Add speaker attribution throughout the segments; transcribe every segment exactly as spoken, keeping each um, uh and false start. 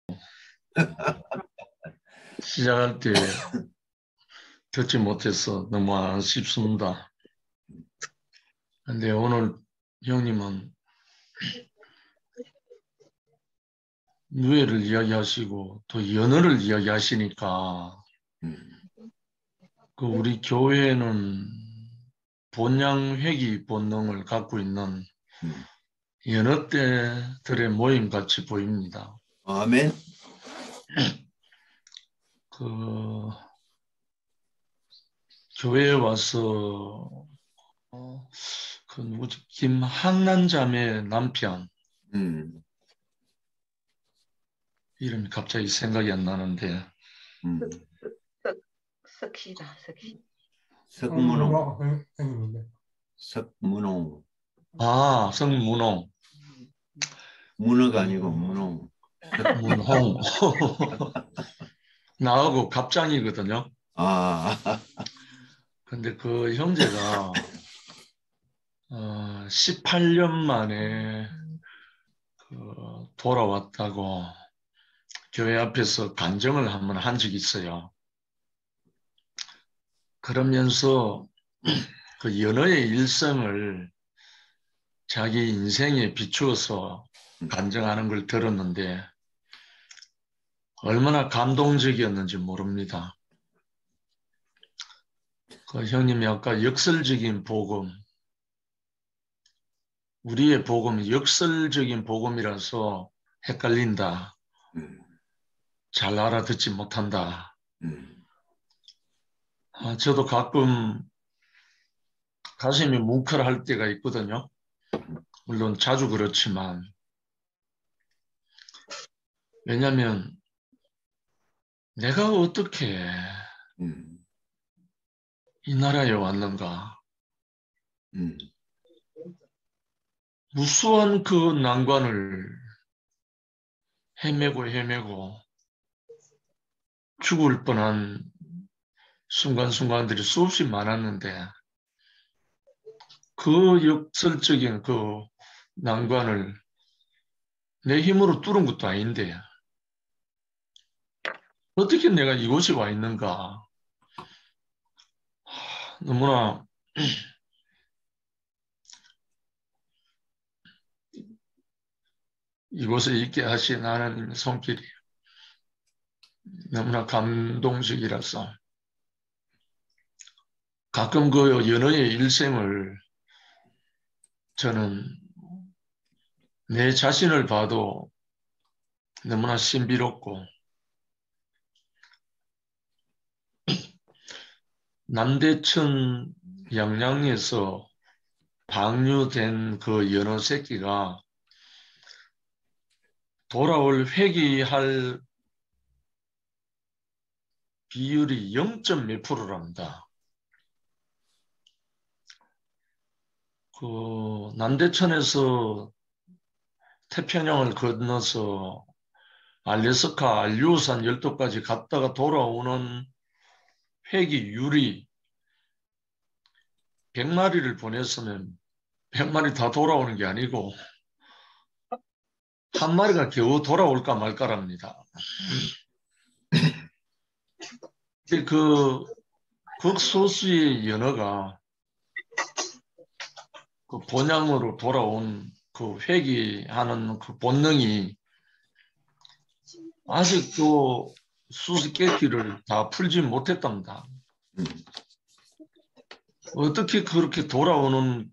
Speaker 1: 시작할 때 듣지 못해서 너무 아쉽습니다. 근데 오늘 형님은 누에를 이야기하시고 또 연어를 이야기하시니까 그 우리 교회는 본향회귀 본능을 갖고 있는 연어 떼들의 모임 같이 보입니다.
Speaker 2: 아멘.
Speaker 1: 그 교회에 와서 어, 그 누구지 김한난 자매 남편
Speaker 2: 음.
Speaker 1: 이름이 갑자기 생각이 안 나는데
Speaker 2: 음.
Speaker 3: 석, 석시다, 석시.
Speaker 2: 석문홍.
Speaker 4: 형님인데.
Speaker 2: 석문홍.
Speaker 1: 아 성문홍
Speaker 2: 문어가 아니고 문홍.
Speaker 1: 문홍 나하고 갑장이거든요.
Speaker 2: 아.
Speaker 1: 근데 그 형제가 어, 십팔 년 만에 그 돌아왔다고 교회 앞에서 간증을 한번 한 적이 있어요. 그러면서 그 연어의 일생을 자기 인생에 비추어서 간증하는 걸 들었는데 얼마나 감동적이었는지 모릅니다. 그 형님이 아까 역설적인 복음, 우리의 복음은 역설적인 복음이라서 헷갈린다.
Speaker 2: 음.
Speaker 1: 잘 알아듣지 못한다.
Speaker 2: 음.
Speaker 1: 아, 저도 가끔 가슴이 뭉클할 때가 있거든요. 물론 자주 그렇지만. 왜냐하면 내가 어떻게
Speaker 2: 음.
Speaker 1: 이 나라에 왔는가.
Speaker 2: 음.
Speaker 1: 무수한 그 난관을 헤매고 헤매고 죽을 뻔한 순간순간들이 수없이 많았는데 그 역설적인 그 난관을 내 힘으로 뚫은 것도 아닌데 어떻게 내가 이곳에 와 있는가. 너무나 이곳에 있게 하신 하나님의 손길이 너무나 감동적이라서 가끔 그 연어의 일생을 저는 내 자신을 봐도 너무나 신비롭고 남대천 양양에서 방류된 그 연어 새끼가 돌아올 회귀할 비율이 영 점 몇 프로랍니다. 그 남대천에서 태평양을 건너서 알래스카 알류산 열도까지 갔다가 돌아오는 회귀율이 백 마리를 보냈으면 백 마리 다 돌아오는 게 아니고 한 마리가 겨우 돌아올까 말까랍니다. 그 극소수의 연어가 그 본향으로 돌아온 그 회귀하는 그 본능이 아직도 수수께끼를 다 풀지 못했답니다.
Speaker 2: 음.
Speaker 1: 어떻게 그렇게 돌아오는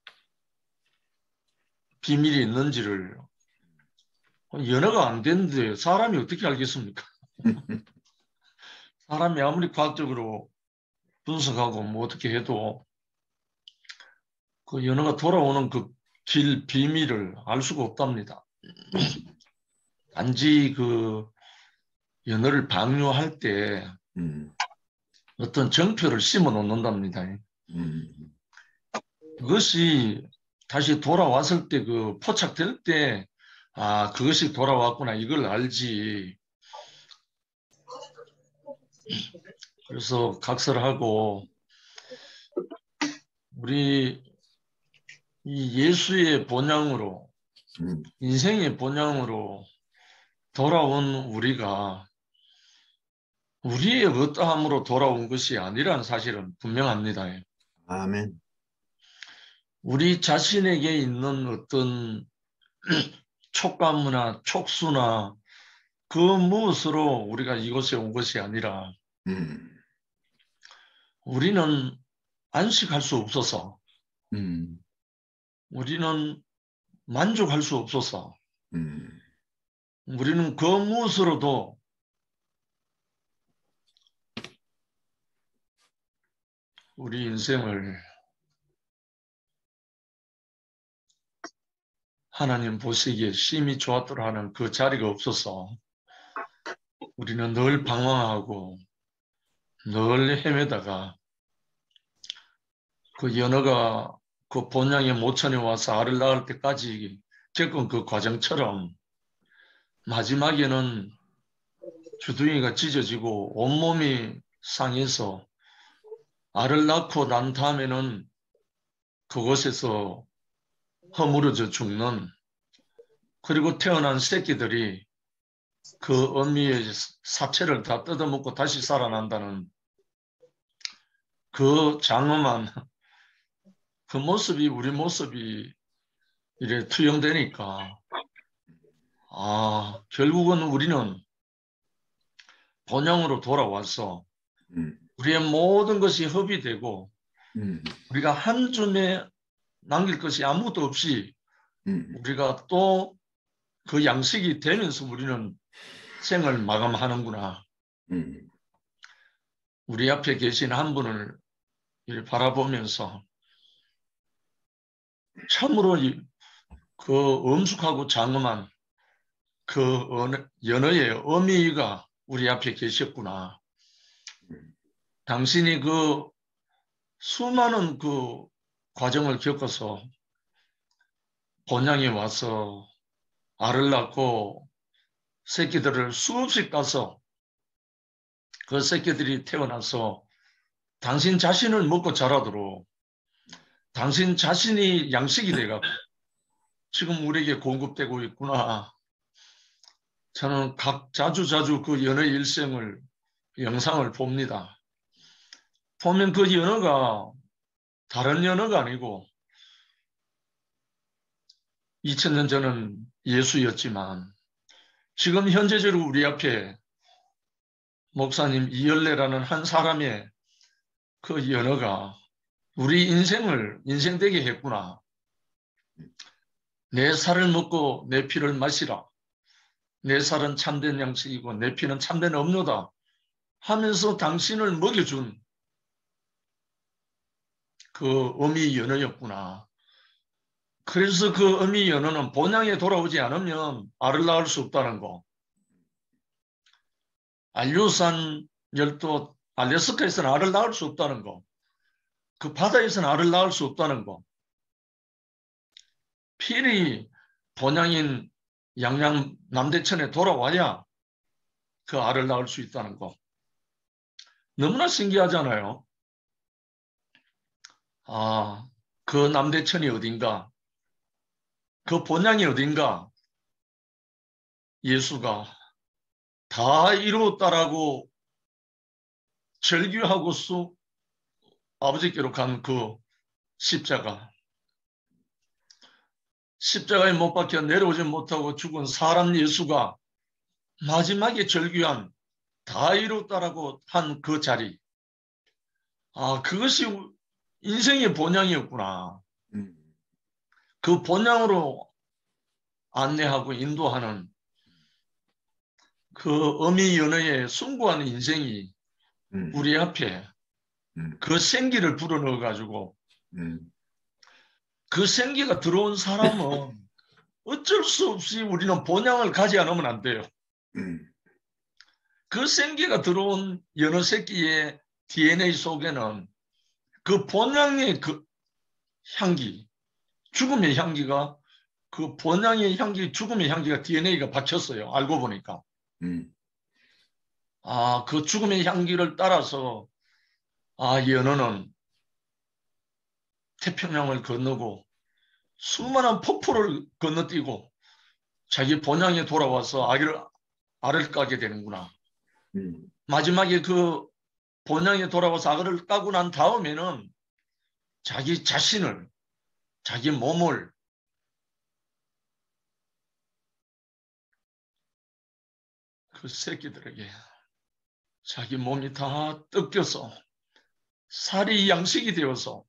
Speaker 1: 비밀이 있는지를 연어가 안 되는데 사람이 어떻게 알겠습니까? 사람이 아무리 과학적으로 분석하고 뭐 어떻게 해도 그 연어가 돌아오는 그 길 비밀을 알 수가 없답니다. 단지 그 연어를 방류할 때
Speaker 2: 음.
Speaker 1: 어떤 정표를 심어 놓는답니다.
Speaker 2: 음.
Speaker 1: 그것이 다시 돌아왔을 때 그 포착될 때 아, 그것이 돌아왔구나 이걸 알지. 그래서 각설하고 우리 이 예수의 본향으로
Speaker 2: 음.
Speaker 1: 인생의 본향으로 돌아온 우리가 우리의 어떠함으로 돌아온 것이 아니라는 사실은 분명합니다.
Speaker 2: 아멘.
Speaker 1: 우리 자신에게 있는 어떤 촉감이나 촉수나 그 무엇으로 우리가 이곳에 온 것이 아니라
Speaker 2: 음.
Speaker 1: 우리는 안식할 수 없어서
Speaker 2: 음.
Speaker 1: 우리는 만족할 수 없어서
Speaker 2: 음.
Speaker 1: 우리는 그 무엇으로도 우리 인생을 하나님 보시기에 심히 좋았더라 하는 그 자리가 없어서 우리는 늘 방황하고 늘 헤매다가 그 연어가 그 본향의 모천에 와서 알을 낳을 때까지 겪은 그 과정처럼 마지막에는 주둥이가 찢어지고 온몸이 상해서 알을 낳고 난 다음에는 그곳에서 허물어져 죽는, 그리고 태어난 새끼들이 그 어미의 사체를 다 뜯어먹고 다시 살아난다는 그 장엄한 그 모습이 우리 모습이 이래 투영되니까 아, 결국은 우리는 본향으로 돌아와서
Speaker 2: 음.
Speaker 1: 우리의 모든 것이 허비되고
Speaker 2: 음.
Speaker 1: 우리가 한 줌에 남길 것이 아무것도 없이
Speaker 2: 음.
Speaker 1: 우리가 또 그 양식이 되면서 우리는 생을 마감하는구나.
Speaker 2: 음.
Speaker 1: 우리 앞에 계신 한 분을 바라보면서 참으로 그 엄숙하고 장엄한 그 연어의 어미가 우리 앞에 계셨구나. 당신이 그 수많은 그 과정을 겪어서 본향에 와서 알을 낳고 새끼들을 수없이 따서 그 새끼들이 태어나서 당신 자신을 먹고 자라도록 당신 자신이 양식이 돼가고 지금 우리에게 공급되고 있구나. 저는 각 자주자주 그 연어의 일생을 영상을 봅니다. 보면 그 연어가 다른 연어가 아니고 이천 년 전은 예수였지만 지금 현재적으로 우리 앞에 목사님 이열래라는 한 사람의 그 연어가 우리 인생을 인생되게 했구나. 내 살을 먹고 내 피를 마시라. 내 살은 참된 양식이고 내 피는 참된 음료다 하면서 당신을 먹여준 그 어미 연어였구나. 그래서 그 어미 연어는 본향에 돌아오지 않으면 알을 낳을 수 없다는 거. 알류산 열도 알래스카에서는 알을 낳을 수 없다는 거. 그 바다에서는 알을 낳을 수 없다는 거. 필히 본향인 양양 남대천에 돌아와야 그 알을 낳을 수 있다는 거. 너무나 신기하잖아요. 아, 그 남대천이 어딘가, 그 본향이 어딘가 예수가 다 이루었다라고 절규하고서 아버지께로 간 그 십자가. 십자가에 못 박혀 내려오지 못하고 죽은 사람 예수가 마지막에 절규한 다 이루었다라고 한 그 자리. 아, 그것이 인생의 본향이었구나.
Speaker 2: 음.
Speaker 1: 그 본향으로 안내하고 인도하는 그 어미 연어의 숭고한 인생이
Speaker 2: 음.
Speaker 1: 우리 앞에
Speaker 2: 음.
Speaker 1: 그 생기를 불어넣어 가지고
Speaker 2: 음.
Speaker 1: 그 생기가 들어온 사람은 어쩔 수 없이 우리는 본향을 가지 않으면 안 돼요.
Speaker 2: 음.
Speaker 1: 그 생기가 들어온 연어 새끼의 디엔에이 속에는 그 본향의 그 향기, 죽음의 향기가 그 본향의 향기, 죽음의 향기가 디엔에이가 박혔어요. 알고 보니까.
Speaker 2: 음.
Speaker 1: 아, 그 죽음의 향기를 따라서 아, 연어는 태평양을 건너고 수많은 폭포를 건너뛰고 자기 본향에 돌아와서 아기를 알을 까게 되는구나.
Speaker 2: 음.
Speaker 1: 마지막에 그 본향에 돌아와서 알을 까고 난 다음에는 자기 자신을, 자기 몸을 그 새끼들에게 자기 몸이 다 뜯겨서 살이 양식이 되어서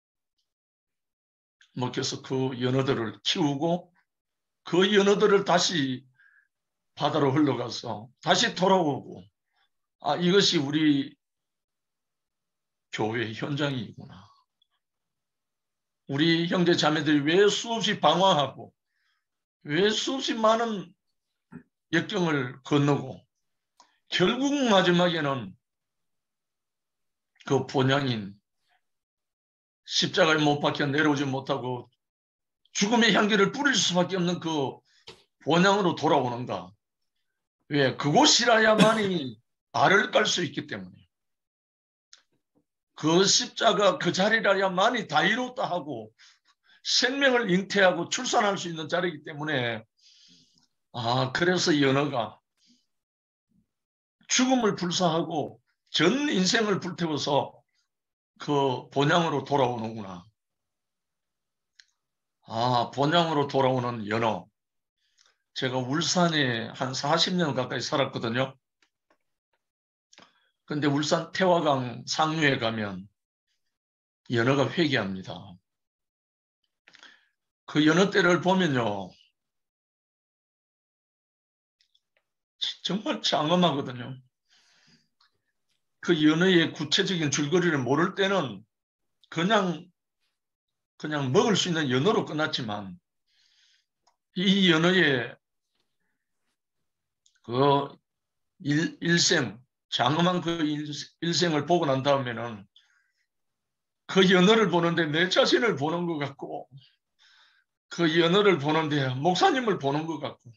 Speaker 1: 먹혀서 그 연어들을 키우고 그 연어들을 다시 바다로 흘러가서 다시 돌아오고, 아, 이것이 우리 교회 현장이구나. 우리 형제 자매들이 왜 수없이 방황하고 왜 수없이 많은 역경을 건너고 결국 마지막에는 그 본향인 십자가에 못 박혀 내려오지 못하고 죽음의 향기를 뿌릴 수밖에 없는 그 본향으로 돌아오는가. 왜? 그곳이라야만이 알을 깔 수 있기 때문에. 그 십자가 그 자리라야만이 다 이뤘다 하고 생명을 잉태하고 출산할 수 있는 자리이기 때문에, 아, 그래서 연어가 죽음을 불사하고 전 인생을 불태워서 그 본향으로 돌아오는구나. 아, 본향으로 돌아오는 연어. 제가 울산에 한 사십 년 가까이 살았거든요. 근데 울산 태화강 상류에 가면 연어가 회개합니다. 그 연어떼를 보면요, 정말 장엄하거든요. 그 연어의 구체적인 줄거리를 모를 때는 그냥 그냥 먹을 수 있는 연어로 끝났지만, 이 연어의 그 일, 일생, 장엄한 그 일, 일생을 보고 난 다음에는 그 연어를 보는데 내 자신을 보는 것 같고, 그 연어를 보는데 목사님을 보는 것 같고,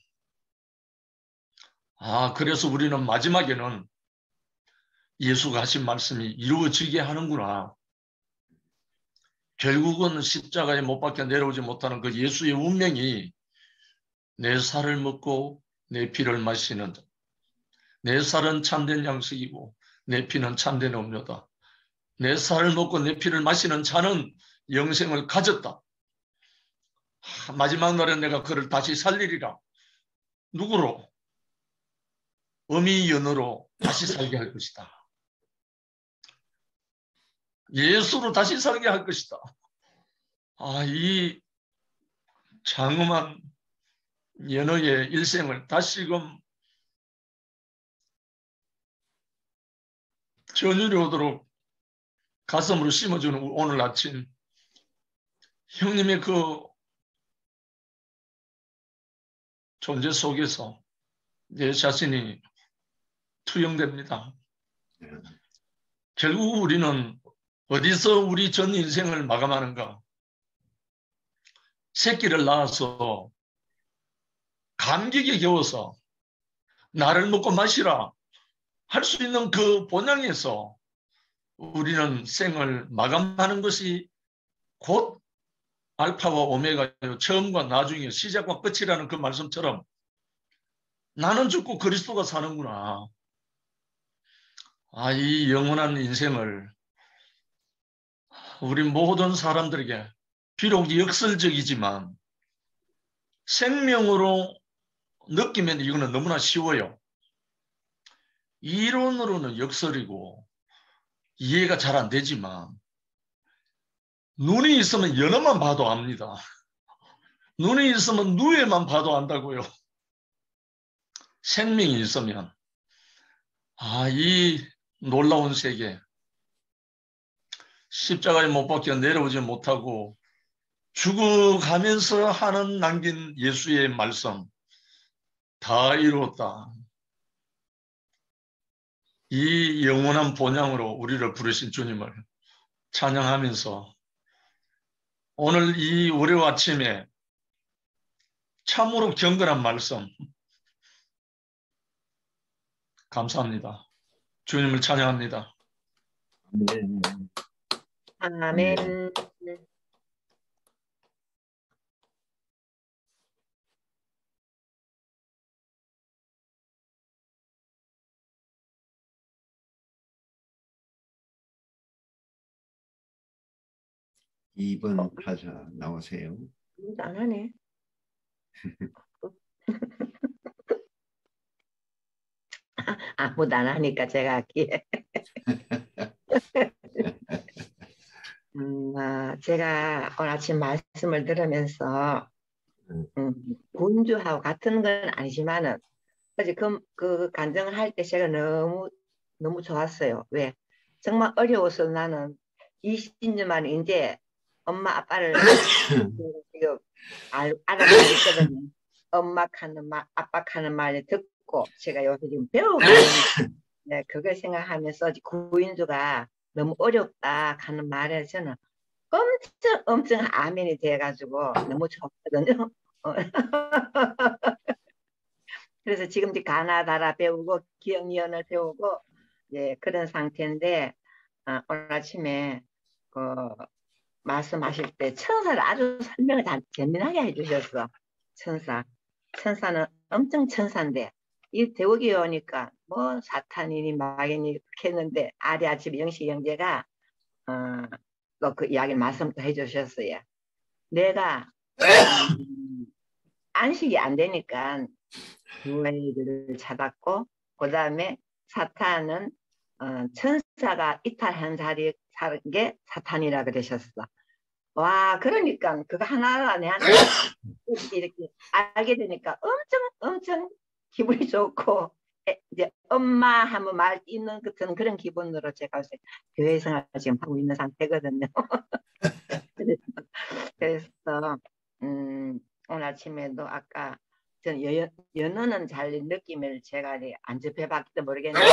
Speaker 1: 아, 그래서 우리는 마지막에는 예수가 하신 말씀이 이루어지게 하는구나. 결국은 십자가에 못 박혀 내려오지 못하는 그 예수의 운명이 내 살을 먹고 내 피를 마시는, 내 살은 참된 양식이고 내 피는 참된 음료다. 내 살을 먹고 내 피를 마시는 자는 영생을 가졌다. 마지막 날에 내가 그를 다시 살리리라. 누구로? 어미 연어로 다시 살게 할 것이다. 예수로 다시 살게 할 것이다. 아, 이 장엄한 연어의 일생을 다시금 전율이 오도록 가슴으로 심어주는 오늘 아침, 형님의 그 존재 속에서 내 자신이 투영됩니다. 결국 우리는 어디서 우리 전 인생을 마감하는가? 새끼를 낳아서 감격에 겨워서 나를 먹고 마시라 할 수 있는 그 본향에서 우리는 생을 마감하는 것이 곧 알파와 오메가요, 처음과 나중에 시작과 끝이라는 그 말씀처럼 나는 죽고 그리스도가 사는구나. 아, 이 영원한 인생을 우리 모든 사람들에게 비록 역설적이지만 생명으로 느끼면 이거는 너무나 쉬워요. 이론으로는 역설이고 이해가 잘 안 되지만 눈이 있으면 연어만 봐도 압니다. 눈이 있으면 누에만 봐도 안다고요. 생명이 있으면, 아, 이 놀라운 세계, 십자가에 못 박혀 내려오지 못하고 죽어가면서 하는 남긴 예수의 말씀, 다 이루었다. 이 영원한 본향으로 우리를 부르신 주님을 찬양하면서 오늘 이 월요 아침에 참으로 경건한 말씀 감사합니다. 주님을 찬양합니다.
Speaker 2: 네.
Speaker 3: 아멘.
Speaker 2: 이 번 타자 나오세요.
Speaker 3: 안 하네. 아무도 안 하니까 제가 할게. 음, 아, 제가 오늘 아침 말씀을 들으면서 음, 군주하고 같은 건 아니지만은 어제 그, 그 간증을 할 때 제가 너무 너무 좋았어요. 왜? 정말 어려워서 나는 이십 년 만에 이제 엄마 아빠를 지금 알, 알아보고 있거든요. 엄마 하는 말, 아빠 하는 말을 듣고 제가 요새 지금 배우고 있는데 네, 그걸 생각하면서 구인주가 너무 어렵다 하는 말에 저는 엄청 엄청 아멘이 돼가지고 너무 좋거든요. 어. 그래서 지금 이제 가나다라 배우고 기억연을 배우고 예, 그런 상태인데 아, 오늘 아침에 그 말씀하실 때 천사를 아주 설명을 다 재미나게 해주셨어. 천사. 천사는 엄청 천사인데 이 대우기 오니까 뭐 사탄이니 마귀니 했는데 아리 아침 영식 형제가 어, 또 그 이야기를 말씀도 해주셨어요. 내가 음, 안식이 안 되니까 교회를 찾았고 그 다음에 사탄은 어, 천사가 이탈한 자리 사는 게 사탄이라 그러셨어. 와 그러니까 그거 하나하나 내한테 이렇게 알게 되니까 엄청 엄청 기분이 좋고 이제 엄마 하면 말 있는 같은 그런 기분으로 제가 요새 교회 생활 지금 하고 있는 상태거든요. 그래서 음, 오늘 아침에도 아까 전 연, 연어는 잘 느낌을 제가 안 접해봤기도 모르겠는데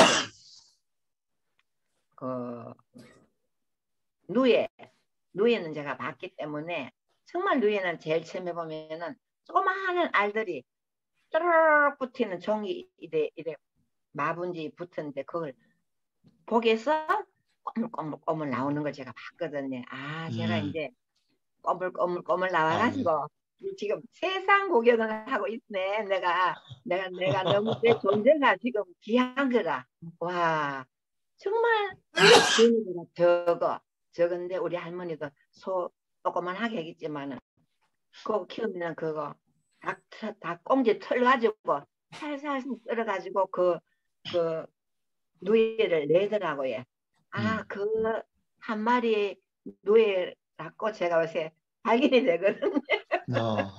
Speaker 3: 그 누에 누에는 제가 봤기 때문에 정말 누에는 제일 처음에 보면은 조그마한 알들이 뚜루룩 붙이는 종이 이래 이래 마분지 붙었는데 그걸 거기에서 꼬물꼬물꼬물 나오는 걸 제가 봤거든요. 아 제가
Speaker 1: 음.
Speaker 3: 이제 꼬물꼬물꼬물 나와가지고
Speaker 1: 아멘.
Speaker 3: 지금 세상 구경을 하고 있네. 내가 내가 내가 너무 내 존재가 지금 귀한 거라. 와 정말 적어 적은데 우리 할머니도 소 조그만하게 하겠지만은 그거 키우면 그거 닭, 닭 꽁지 털 가지고 살살 썰어가지고 그 그 누에를 내더라고요. 아,
Speaker 1: 음.
Speaker 3: 그 한 마리 누에 낳고 제가 요새 발견이 되거든요.
Speaker 1: 어.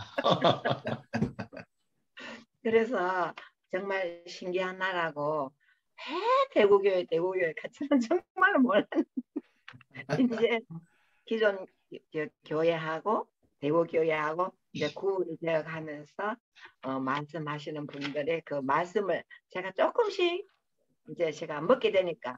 Speaker 3: 그래서 정말 신기한 나라고 왜 대구교회 대구교회 같이는 정말 몰랐는데 이제 기존 교회하고 대구교회하고 이제 구분이 되어가면서 어, 말씀하시는 분들의 그 말씀을 제가 조금씩 이제 제가 먹게 되니까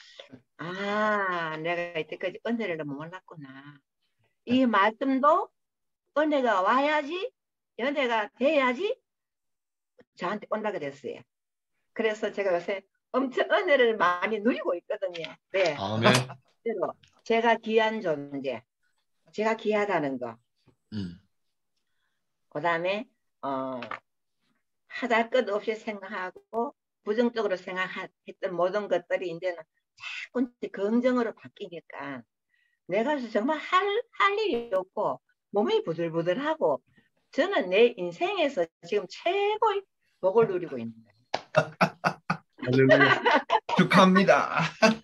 Speaker 3: 아 내가 이때까지 은혜를 몰랐구나. 이 말씀도 은혜가 와야지 연애가 돼야지 저한테 온다고 됐어요. 그래서 제가 요새 엄청 은혜를 많이 누리고 있거든요. 네.
Speaker 1: 아멘.
Speaker 3: 제가 귀한 존재, 제가 귀하다는 거.
Speaker 1: 음.
Speaker 3: 그 다음에 어, 하다 끝 없이 생각하고 부정적으로 생각했던 모든 것들이 이제는 자꾸 긍정으로 바뀌니까 내가 정말 할, 할 일이 없고 몸이 부들부들하고 저는 내 인생에서 지금 최고의 복을 누리고 있는 거예요.
Speaker 2: 할렐루야. 축하합니다.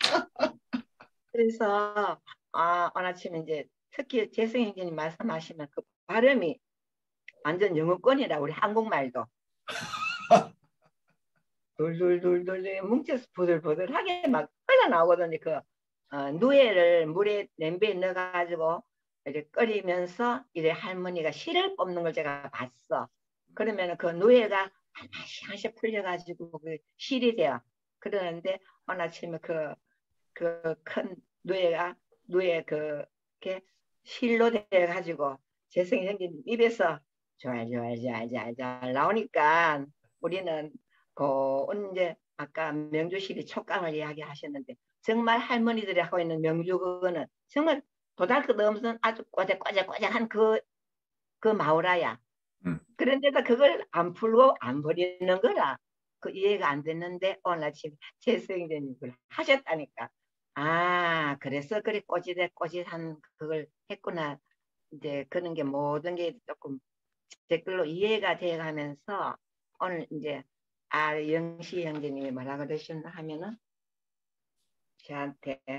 Speaker 3: 그래서 아, 오늘 아침에 이제 특히 재승형님 말씀하시면 그 발음이 완전 영어권이라 우리 한국말도 돌돌돌돌 뭉쳐서 부들부들하게 막 흘러나오거든요. 그 어, 누에를 물에 냄비에 넣어가지고 이제 끓이면서 이래 할머니가 실을 뽑는 걸 제가 봤어. 그러면 그 누에가 하나씩 하나씩 풀려가지고 그 실이 돼요. 그러는데 어느 아침에 그 그 큰 누에가 누에 그 이렇게 실로 돼가지고 재성이 형님 입에서 잘잘잘잘잘 나오니까 우리는 그 언제 아까 명주실이 촉감을 이야기하셨는데 정말 할머니들이 하고 있는 명주거는 정말 도달끝 없는 아주 꼬작꼬작꼬작한 그, 그 마우라야.
Speaker 2: 음.
Speaker 3: 그런데도 그걸 안 풀고 안 버리는 거라. 그 이해가 안 됐는데 오늘 아침 재성이님 그걸 하셨다니까. 아, 그래서 그래 꼬지대 꼬짓한 그걸 했구나. 이제 그런 게 모든 게 조금 댓글로 이해가 돼가면서 오늘 이제 아 영시 형제님이 뭐라 그러셨나 하면은 저한테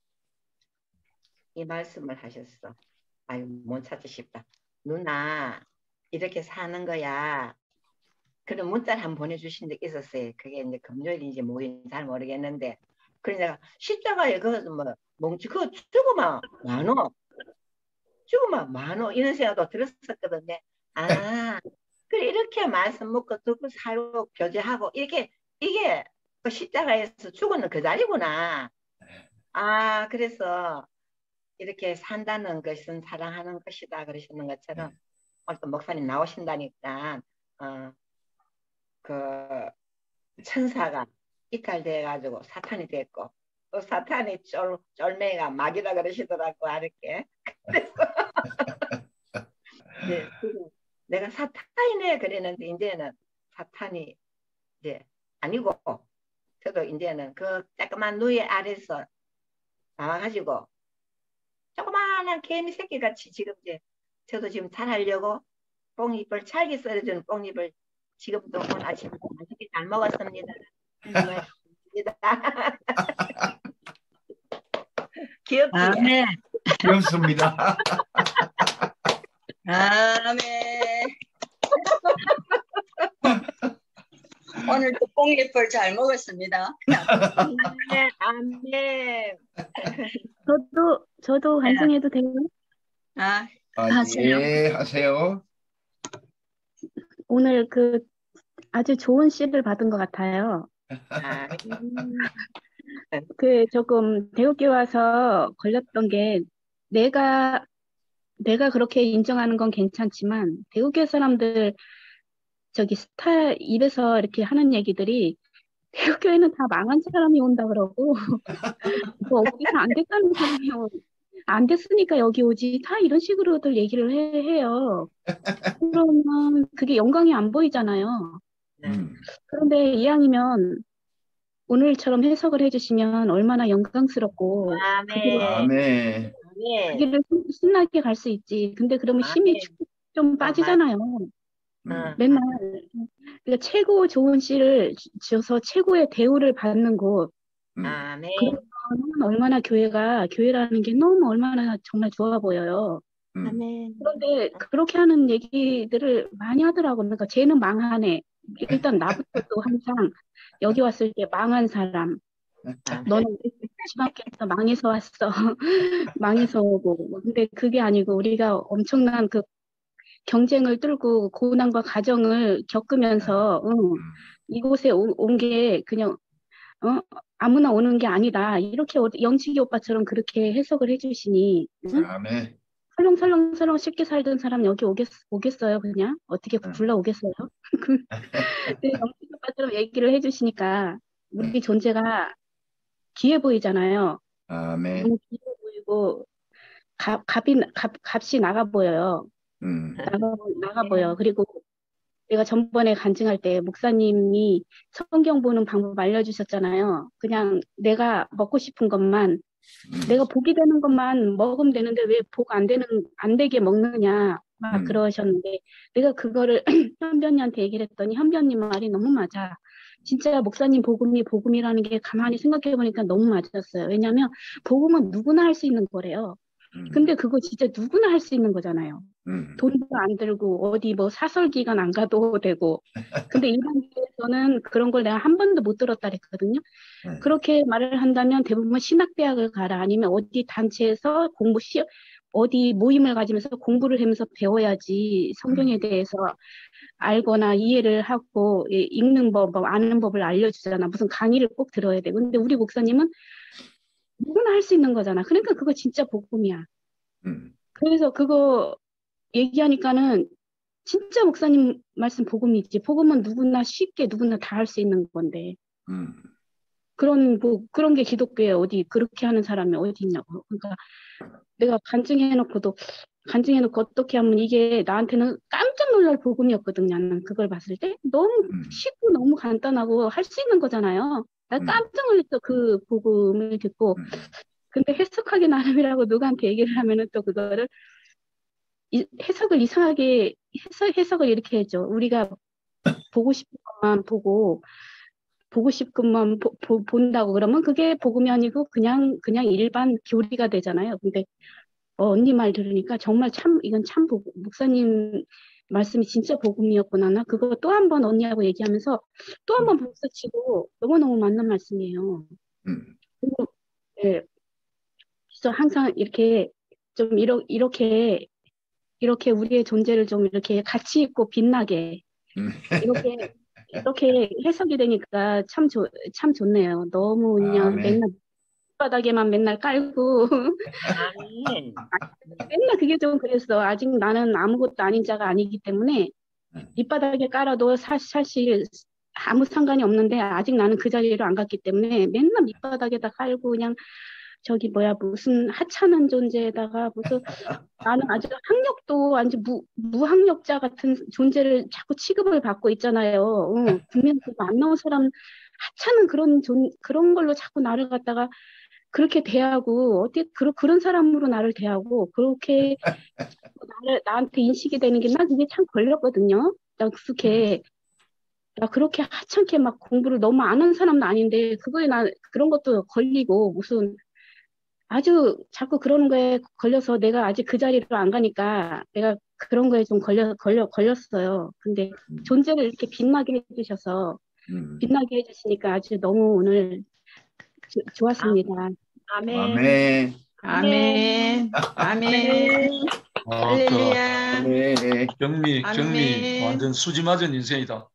Speaker 3: 이 말씀을 하셨어. 아유 못 찾으십다. 누나 이렇게 사는 거야. 그런 문자를 한번 보내주신 적 있었어요. 그게 이제 금요일인지 뭐인지 잘 모르겠는데. 그래서 내가 십자가에 그거 뭐 뭉치 그거 죽으면 많어. 죽으면 많어. 이런 생각도 들었었거든요. 아, 그래 이렇게 말씀 먹고 듣고 살고 교제하고 이렇게 이게 그 십자가에서 죽는 그 자리구나. 아, 그래서 이렇게 산다는 것은 사랑하는 것이다 그러시는 것처럼 오늘 또 목사님 나오신다니까 어, 그 천사가 이탈돼 가지고 사탄이 됐고 또 사탄이 쫄, 쫄매가 마귀다 그러시더라고 이렇게. 그래서 네, 지금 내가 사탄이네 그랬는데 이제는 사탄이 이제 아니고 저도 이제는 그 조그만 누이 아래서 나와가지고 조그마한 개미 새끼 같이 지금 이제 저도 지금 잘하려고 뽕잎을 찰기 썰어주는 뽕잎을 지금도 오늘 아침부터 맛있게 잘 먹었습니다. 귀엽지?
Speaker 4: 아멘.
Speaker 2: 귀엽습니다.
Speaker 4: 아멘. 오늘도 뽕잎을 잘 먹었습니다.
Speaker 3: 네, 아멘.
Speaker 5: 저도 저도 간증해도 돼요?
Speaker 4: 아,
Speaker 2: 아,
Speaker 4: 하세요.
Speaker 2: 예, 하세요.
Speaker 5: 오늘 그 아주 좋은 씨를 받은 것 같아요.
Speaker 3: 아,
Speaker 5: 그 조금 대학교 와서 걸렸던 게 내가 내가 그렇게 인정하는 건 괜찮지만 대학교 사람들 저기 스타 입에서 이렇게 하는 얘기들이 대학교에는 다 망한 사람이 온다 그러고 뭐 어디서 안 됐다는 사람이 오- 안 됐으니까 여기 오지 다 이런 식으로들 얘기를 해, 해요. 그러면 그게 영광이 안 보이잖아요.
Speaker 2: 음,
Speaker 5: 그런데 이왕이면 오늘처럼 해석을 해주시면 얼마나 영광스럽고 그 길을,
Speaker 3: 아멘.
Speaker 2: 아멘.
Speaker 5: 그
Speaker 3: 아멘.
Speaker 5: 길을 신- 신나게 갈 수 있지. 근데 그러면 힘이
Speaker 3: 아멘.
Speaker 5: 축- 좀 빠지잖아요.
Speaker 2: 음,
Speaker 3: 어,
Speaker 5: 맨날 그러니까 최고 좋은 씨를 주- 줘서 최고의 대우를 받는 곳.
Speaker 2: 음,
Speaker 3: 아멘.
Speaker 5: 그러면 얼마나 교회가 교회라는 게 너무 얼마나 정말 좋아 보여요.
Speaker 2: 음,
Speaker 3: 아멘.
Speaker 5: 그런데 그렇게 하는 얘기들을 많이 하더라고요. 그러니까 쟤는 망하네. 일단 나부터도 항상 여기 왔을 때 망한 사람. 너는 집 앞에서 망해서 왔어. 망해서 오고. 뭐 근데 그게 아니고 우리가 엄청난 그 경쟁을 뚫고 고난과 가정을 겪으면서 응,
Speaker 2: 음,
Speaker 5: 이곳에 온 게 그냥 어? 아무나 오는 게 아니다. 이렇게 어- 영식이 오빠처럼 그렇게 해석을 해주시니 응?
Speaker 2: 아멘.
Speaker 5: 설렁설렁설렁 쉽게 살던 사람 여기 오겠, 오겠어요, 그냥? 어떻게
Speaker 2: 응.
Speaker 5: 불러오겠어요? 그, 네, 영식 오빠처럼 얘기를 해주시니까 우리 존재가 귀해 보이잖아요.
Speaker 2: 아멘.
Speaker 5: 너무 귀해 보이고 값, 값이, 값, 값이 나가 보여요.
Speaker 2: 음,
Speaker 5: 나가, 나가 보여. 그리고 내가 전번에 간증할 때 목사님이 성경 보는 방법 알려주셨잖아요. 그냥 내가 먹고 싶은 것만,
Speaker 2: 음,
Speaker 5: 내가 복이 되는 것만 먹으면 되는데 왜 복 안 되는, 안 되게 먹느냐, 막
Speaker 2: 음.
Speaker 5: 그러셨는데, 내가 그거를 현변이한테 얘기를 했더니 현변님 말이 너무 맞아. 진짜 목사님 복음이 복음이라는 게 가만히 생각해 보니까 너무 맞았어요. 왜냐면 복음은 누구나 할 수 있는 거래요.
Speaker 2: 음,
Speaker 5: 근데 그거 진짜 누구나 할 수 있는 거잖아요.
Speaker 2: 음,
Speaker 5: 돈도 안 들고 어디 뭐 사설 기간 안 가도 되고. 근데 일반 교회에서는 그런 걸 내가 한 번도 못 들었다 그랬거든요.
Speaker 2: 음,
Speaker 5: 그렇게 말을 한다면 대부분 신학대학을 가라 아니면 어디 단체에서 공부 시 어디 모임을 가지면서 공부를 하면서 배워야지 성경에 대해서 알거나 이해를 하고 이- 읽는 법, 뭐 아는 법을 알려주잖아. 무슨 강의를 꼭 들어야 돼. 근데 우리 목사님은 누구나 할 수 있는 거잖아. 그러니까 그거 진짜 복음이야.
Speaker 2: 음,
Speaker 5: 그래서 그거 얘기하니까는 진짜 목사님 말씀 복음이지. 복음은 누구나 쉽게 누구나 다 할 수 있는 건데.
Speaker 2: 음,
Speaker 5: 그런 뭐 그런 게 기독교에 어디 그렇게 하는 사람이 어디 있냐고. 그러니까 내가 간증해놓고도 간증해놓고 어떻게 하면 이게 나한테는 깜짝 놀랄 복음이었거든요. 나는 그걸 봤을 때 너무
Speaker 2: 음,
Speaker 5: 쉽고 너무 간단하고 할 수 있는 거잖아요. 나
Speaker 2: 음.
Speaker 5: 깜짝 놀랐어. 그 복음을 듣고.
Speaker 2: 음.
Speaker 5: 근데 해석하기 나름이라고 누구한테 얘기를 하면은 또 그거를 이, 해석을 이상하게 해석, 해석을 이렇게 해줘. 우리가 보고 싶은 것만 보고 보고 싶은 것만 보, 보, 본다고 그러면 그게 복음이 아니고 그냥 그냥 일반 교리가 되잖아요. 근데 어, 언니 말 들으니까 정말 참 이건 참 복음. 목사님 말씀이 진짜 복음이었구나. 나 그거 또 한 번 언니하고 얘기하면서 또 한 번 복사치고 너무너무 맞는 말씀이에요.
Speaker 2: 음.
Speaker 5: 그리고, 네, 그래서 항상 이렇게 좀 이러, 이렇게 이렇게 우리의 존재를 좀 이렇게 가치 있고 빛나게
Speaker 2: 음.
Speaker 5: 이렇게 이렇게 해석이 되니까 참 좋, 참 좋네요. 너무 그냥
Speaker 2: 아멘.
Speaker 5: 맨날 바닥에만 맨날 깔고
Speaker 3: 아멘.
Speaker 5: 맨날 그게 좀 그랬어. 아직 나는 아무것도 아닌 자가 아니기 때문에 밑바닥에 깔아도 사, 사실 아무 상관이 없는데 아직 나는 그 자리로 안 갔기 때문에 맨날 밑바닥에다 깔고 그냥 저기 뭐야 무슨 하찮은 존재에다가 무슨 나는 아주 학력도 아주 무, 무학력자 같은 존재를 자꾸 취급을 받고 있잖아요. 응, 국민학교 안 나온 사람 하찮은 그런 존 그런 걸로 자꾸 나를 갖다가 그렇게 대하고 어떻게 그런 그런 사람으로 나를 대하고 그렇게 나를 나한테 인식이 되는 게 난 그게 참 걸렸거든요. 나 그렇게 나 그렇게 하찮게 막 공부를 너무 안 한 사람도 아닌데 그거에 나 그런 것도 걸리고 무슨 아주 자꾸 그러는 거에 걸려서 내가 아직 그 자리로 안 가니까 내가 그런 거에 좀 걸려 걸려 걸렸어요. 근데 존재를 이렇게 빛나게 해주셔서
Speaker 2: 음.
Speaker 5: 빛나게 해주시니까 아주 너무 오늘 조, 좋았습니다.
Speaker 3: 아멘.
Speaker 2: 아멘.
Speaker 4: 아멘. 아멘.
Speaker 1: 아, 그
Speaker 4: 할렐루야.
Speaker 2: 아멘.
Speaker 1: 경미,
Speaker 4: 아멘.
Speaker 1: 경미 완전 수지 맞은 인생이다.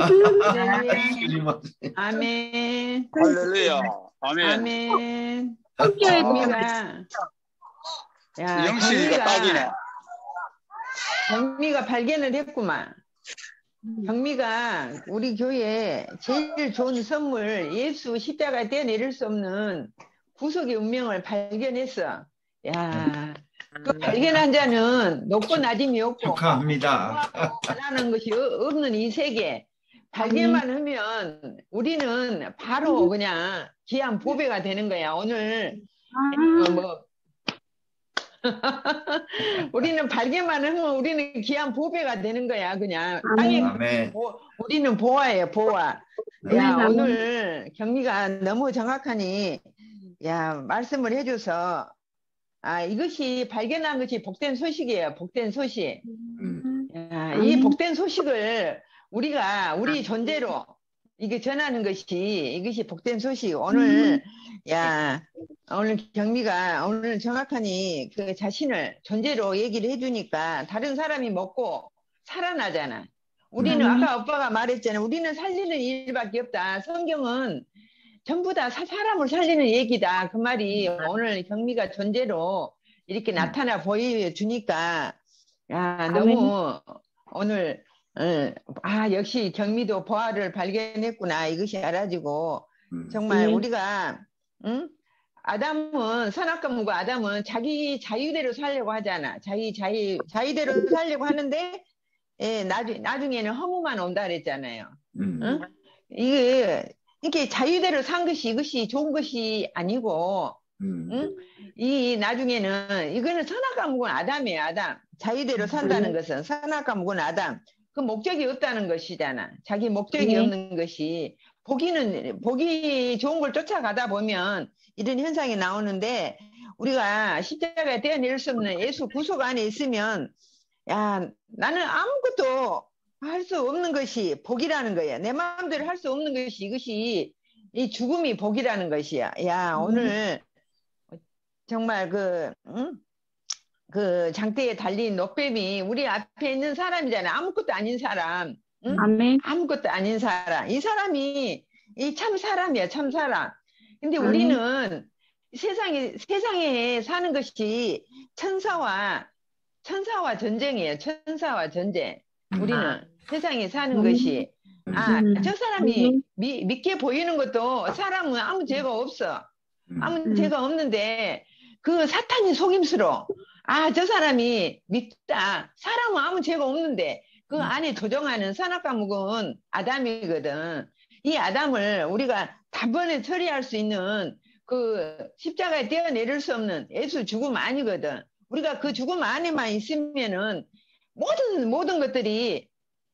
Speaker 4: 할렐루야. 아멘.
Speaker 6: 할렐루야. 아멘.
Speaker 4: 아멘.
Speaker 5: 성교에
Speaker 4: 경미가 야,
Speaker 6: 영식이가 딱이네.
Speaker 4: 경미가 경미가 발견을 했구만. 경미가 우리 교회 제일 좋은 선물 예수 십자가에 떼어내릴 수 없는 구속의 운명을 발견했어. 야, 그 발견한 자는 높고 낮음이 없고
Speaker 2: 축하합니다.
Speaker 4: 하나는 것이 어- 없는 이 세계 발견만 하면 우리는 바로 그냥 귀한 보배가 되는 거야. 오늘 어, 뭐 우리는 발견만 하면 우리는 귀한 보배가 되는 거야. 그냥 땅에
Speaker 2: 아멘.
Speaker 4: 보- 우리는 보아예요. 보아.
Speaker 5: 아멘,
Speaker 4: 야,
Speaker 5: 아멘.
Speaker 4: 오늘 경미가 너무 정확하니 야 말씀을 해줘서 아 이것이 발견한 것이 복된 소식이에요. 복된 소식.
Speaker 2: 음.
Speaker 4: 야, 이
Speaker 5: 아멘.
Speaker 4: 복된 소식을 우리가 우리 존재로 이게 전하는 것이 이것이 복된 소식. 오늘 야 오늘 경미가 오늘 정확하니 그 자신을 존재로 얘기를 해주니까 다른 사람이 먹고 살아나잖아. 우리는
Speaker 5: 음.
Speaker 4: 아까 오빠가 말했잖아. 우리는 살리는 일밖에 없다. 성경은 전부 다 사- 사람을 살리는 얘기다. 그 말이 오늘 경미가 존재로 이렇게 나타나 보여주니까 야 너무 오늘 어, 아 역시 경미도 보아를 발견했구나. 이것이 알아지고
Speaker 2: 음.
Speaker 4: 정말
Speaker 5: 네.
Speaker 4: 우리가 응? 아담은 선악과 무고 아담은 자기 자유대로 살려고 하잖아. 자기 자유 자유대로 살려고 하는데 예, 나중 나중에는 허무만 온다 그랬잖아요.
Speaker 2: 음.
Speaker 4: 응? 이게 이게 자유대로 산 것이 이것이 좋은 것이 아니고
Speaker 2: 음.
Speaker 4: 응? 이 나중에는 이거는 선악과 무고는 아담이에요. 아담 자유대로 산다는 것은 선악과 무고는 아담 그 목적이 없다는 것이잖아. 자기 목적이
Speaker 5: 네.
Speaker 4: 없는 것이 보기는 보기 좋은 걸 쫓아가다 보면 이런 현상이 나오는데 우리가 십자가에 떼어낼 수 없는 예수 구속 안에 있으면 야 나는 아무것도 할 수 없는 것이 복이라는 거야. 내 마음대로 할 수 없는 것이 이것이 이 죽음이 복이라는 것이야. 야 오늘 정말 그, 응? 그 장대에 달린 녹뱀이 우리 앞에 있는 사람이잖아. 아무것도 아닌 사람. 응?
Speaker 5: 아멘.
Speaker 4: 아무것도 아닌 사람. 이 사람이 이 참 사람이야. 참 사람. 근데
Speaker 5: 아멘.
Speaker 4: 우리는 세상에 세상에 사는 것이 천사와 천사와 전쟁이에요. 천사와 전쟁. 우리는 세상에 사는
Speaker 5: 음.
Speaker 4: 것이 아,
Speaker 5: 음.
Speaker 4: 저 사람이
Speaker 5: 음.
Speaker 4: 미, 믿게 보이는 것도 사람은 아무 죄가 없어. 아무
Speaker 5: 음.
Speaker 4: 죄가 없는데 그 사탄이 속임수로 아, 저 사람이 믿다. 사람은 아무 죄가 없는데 그 안에 조종하는 선악과 무고는 아담이거든. 이 아담을 우리가 단번에 처리할 수 있는 그 십자가에 떼어내릴 수 없는 예수 죽음 아니거든. 우리가 그 죽음 안에만 있으면은 모든 모든 것들이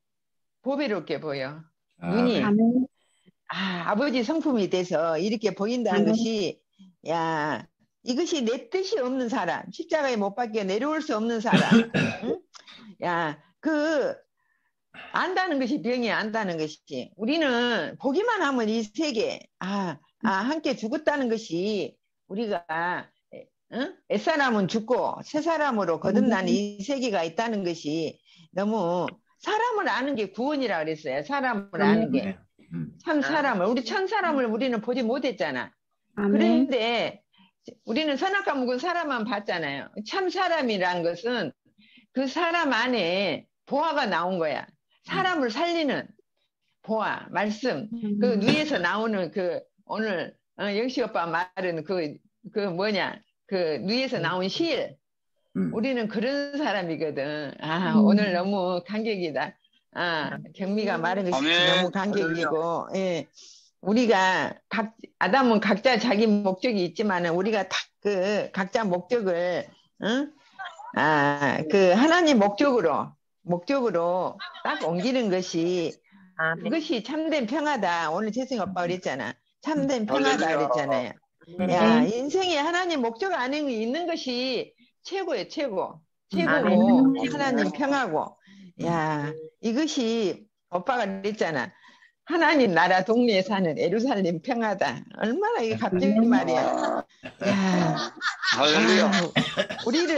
Speaker 4: 보배롭게 보여. 눈이
Speaker 5: 아멘.
Speaker 4: 아, 아버지 성품이 돼서 이렇게 보인다는
Speaker 5: 아멘.
Speaker 4: 것이, 야, 이것이 내 뜻이 없는 사람, 십자가에 못 박혀 내려올 수 없는 사람, 응? 야, 그 안다는 것이 병이야. 안다는 것이. 우리는 보기만 하면 이 세계, 아, 아, 함께 죽었다는 것이 우리가, 응? 옛사람은 죽고 새 사람으로 거듭나는 이 세계가 있다는 것이 너무 사람을 아는 게 구원이라 그랬어요. 사람을 아는 게.
Speaker 2: 네. 음.
Speaker 4: 참 사람을, 우리 참 사람을 우리는 보지 못했잖아.
Speaker 5: 아멘.
Speaker 4: 그런데 우리는 선악과 묵은 사람만 봤잖아요. 참 사람이란 것은 그 사람 안에 보화가 나온 거야. 사람을 살리는 보화, 말씀. 그 누에서 나오는 그 오늘 어, 영식 오빠 말은 그, 그 뭐냐, 그 누에서 나온 실.
Speaker 2: 음.
Speaker 4: 우리는 그런 사람이거든. 아,
Speaker 5: 음.
Speaker 4: 오늘 너무 감격이다. 아, 경미가 말한 것이
Speaker 6: 아멘.
Speaker 4: 너무 감격이고, 예. 우리가 각, 아담은 각자 자기 목적이 있지만은 우리가 딱 그 각자 목적을, 응? 아, 그 하나님 목적으로, 목적으로 딱 옮기는 것이,
Speaker 3: 아멘.
Speaker 4: 그것이 참된 평화다. 오늘 재승 오빠 그랬잖아. 참된 평화다
Speaker 6: 할렐루야.
Speaker 4: 그랬잖아요. 야, 인생에 하나님 목적 안에 있는 것이 최고예요, 최고. 최고고,
Speaker 5: 아멘.
Speaker 4: 하나님 평화고. 야, 이것이 오빠가 그랬잖아. 하나님 나라 동네에 사는 예루살렘 평화다. 얼마나 이게 값진 말이야. 야,
Speaker 6: 할렐루야.
Speaker 4: 아, 우리를,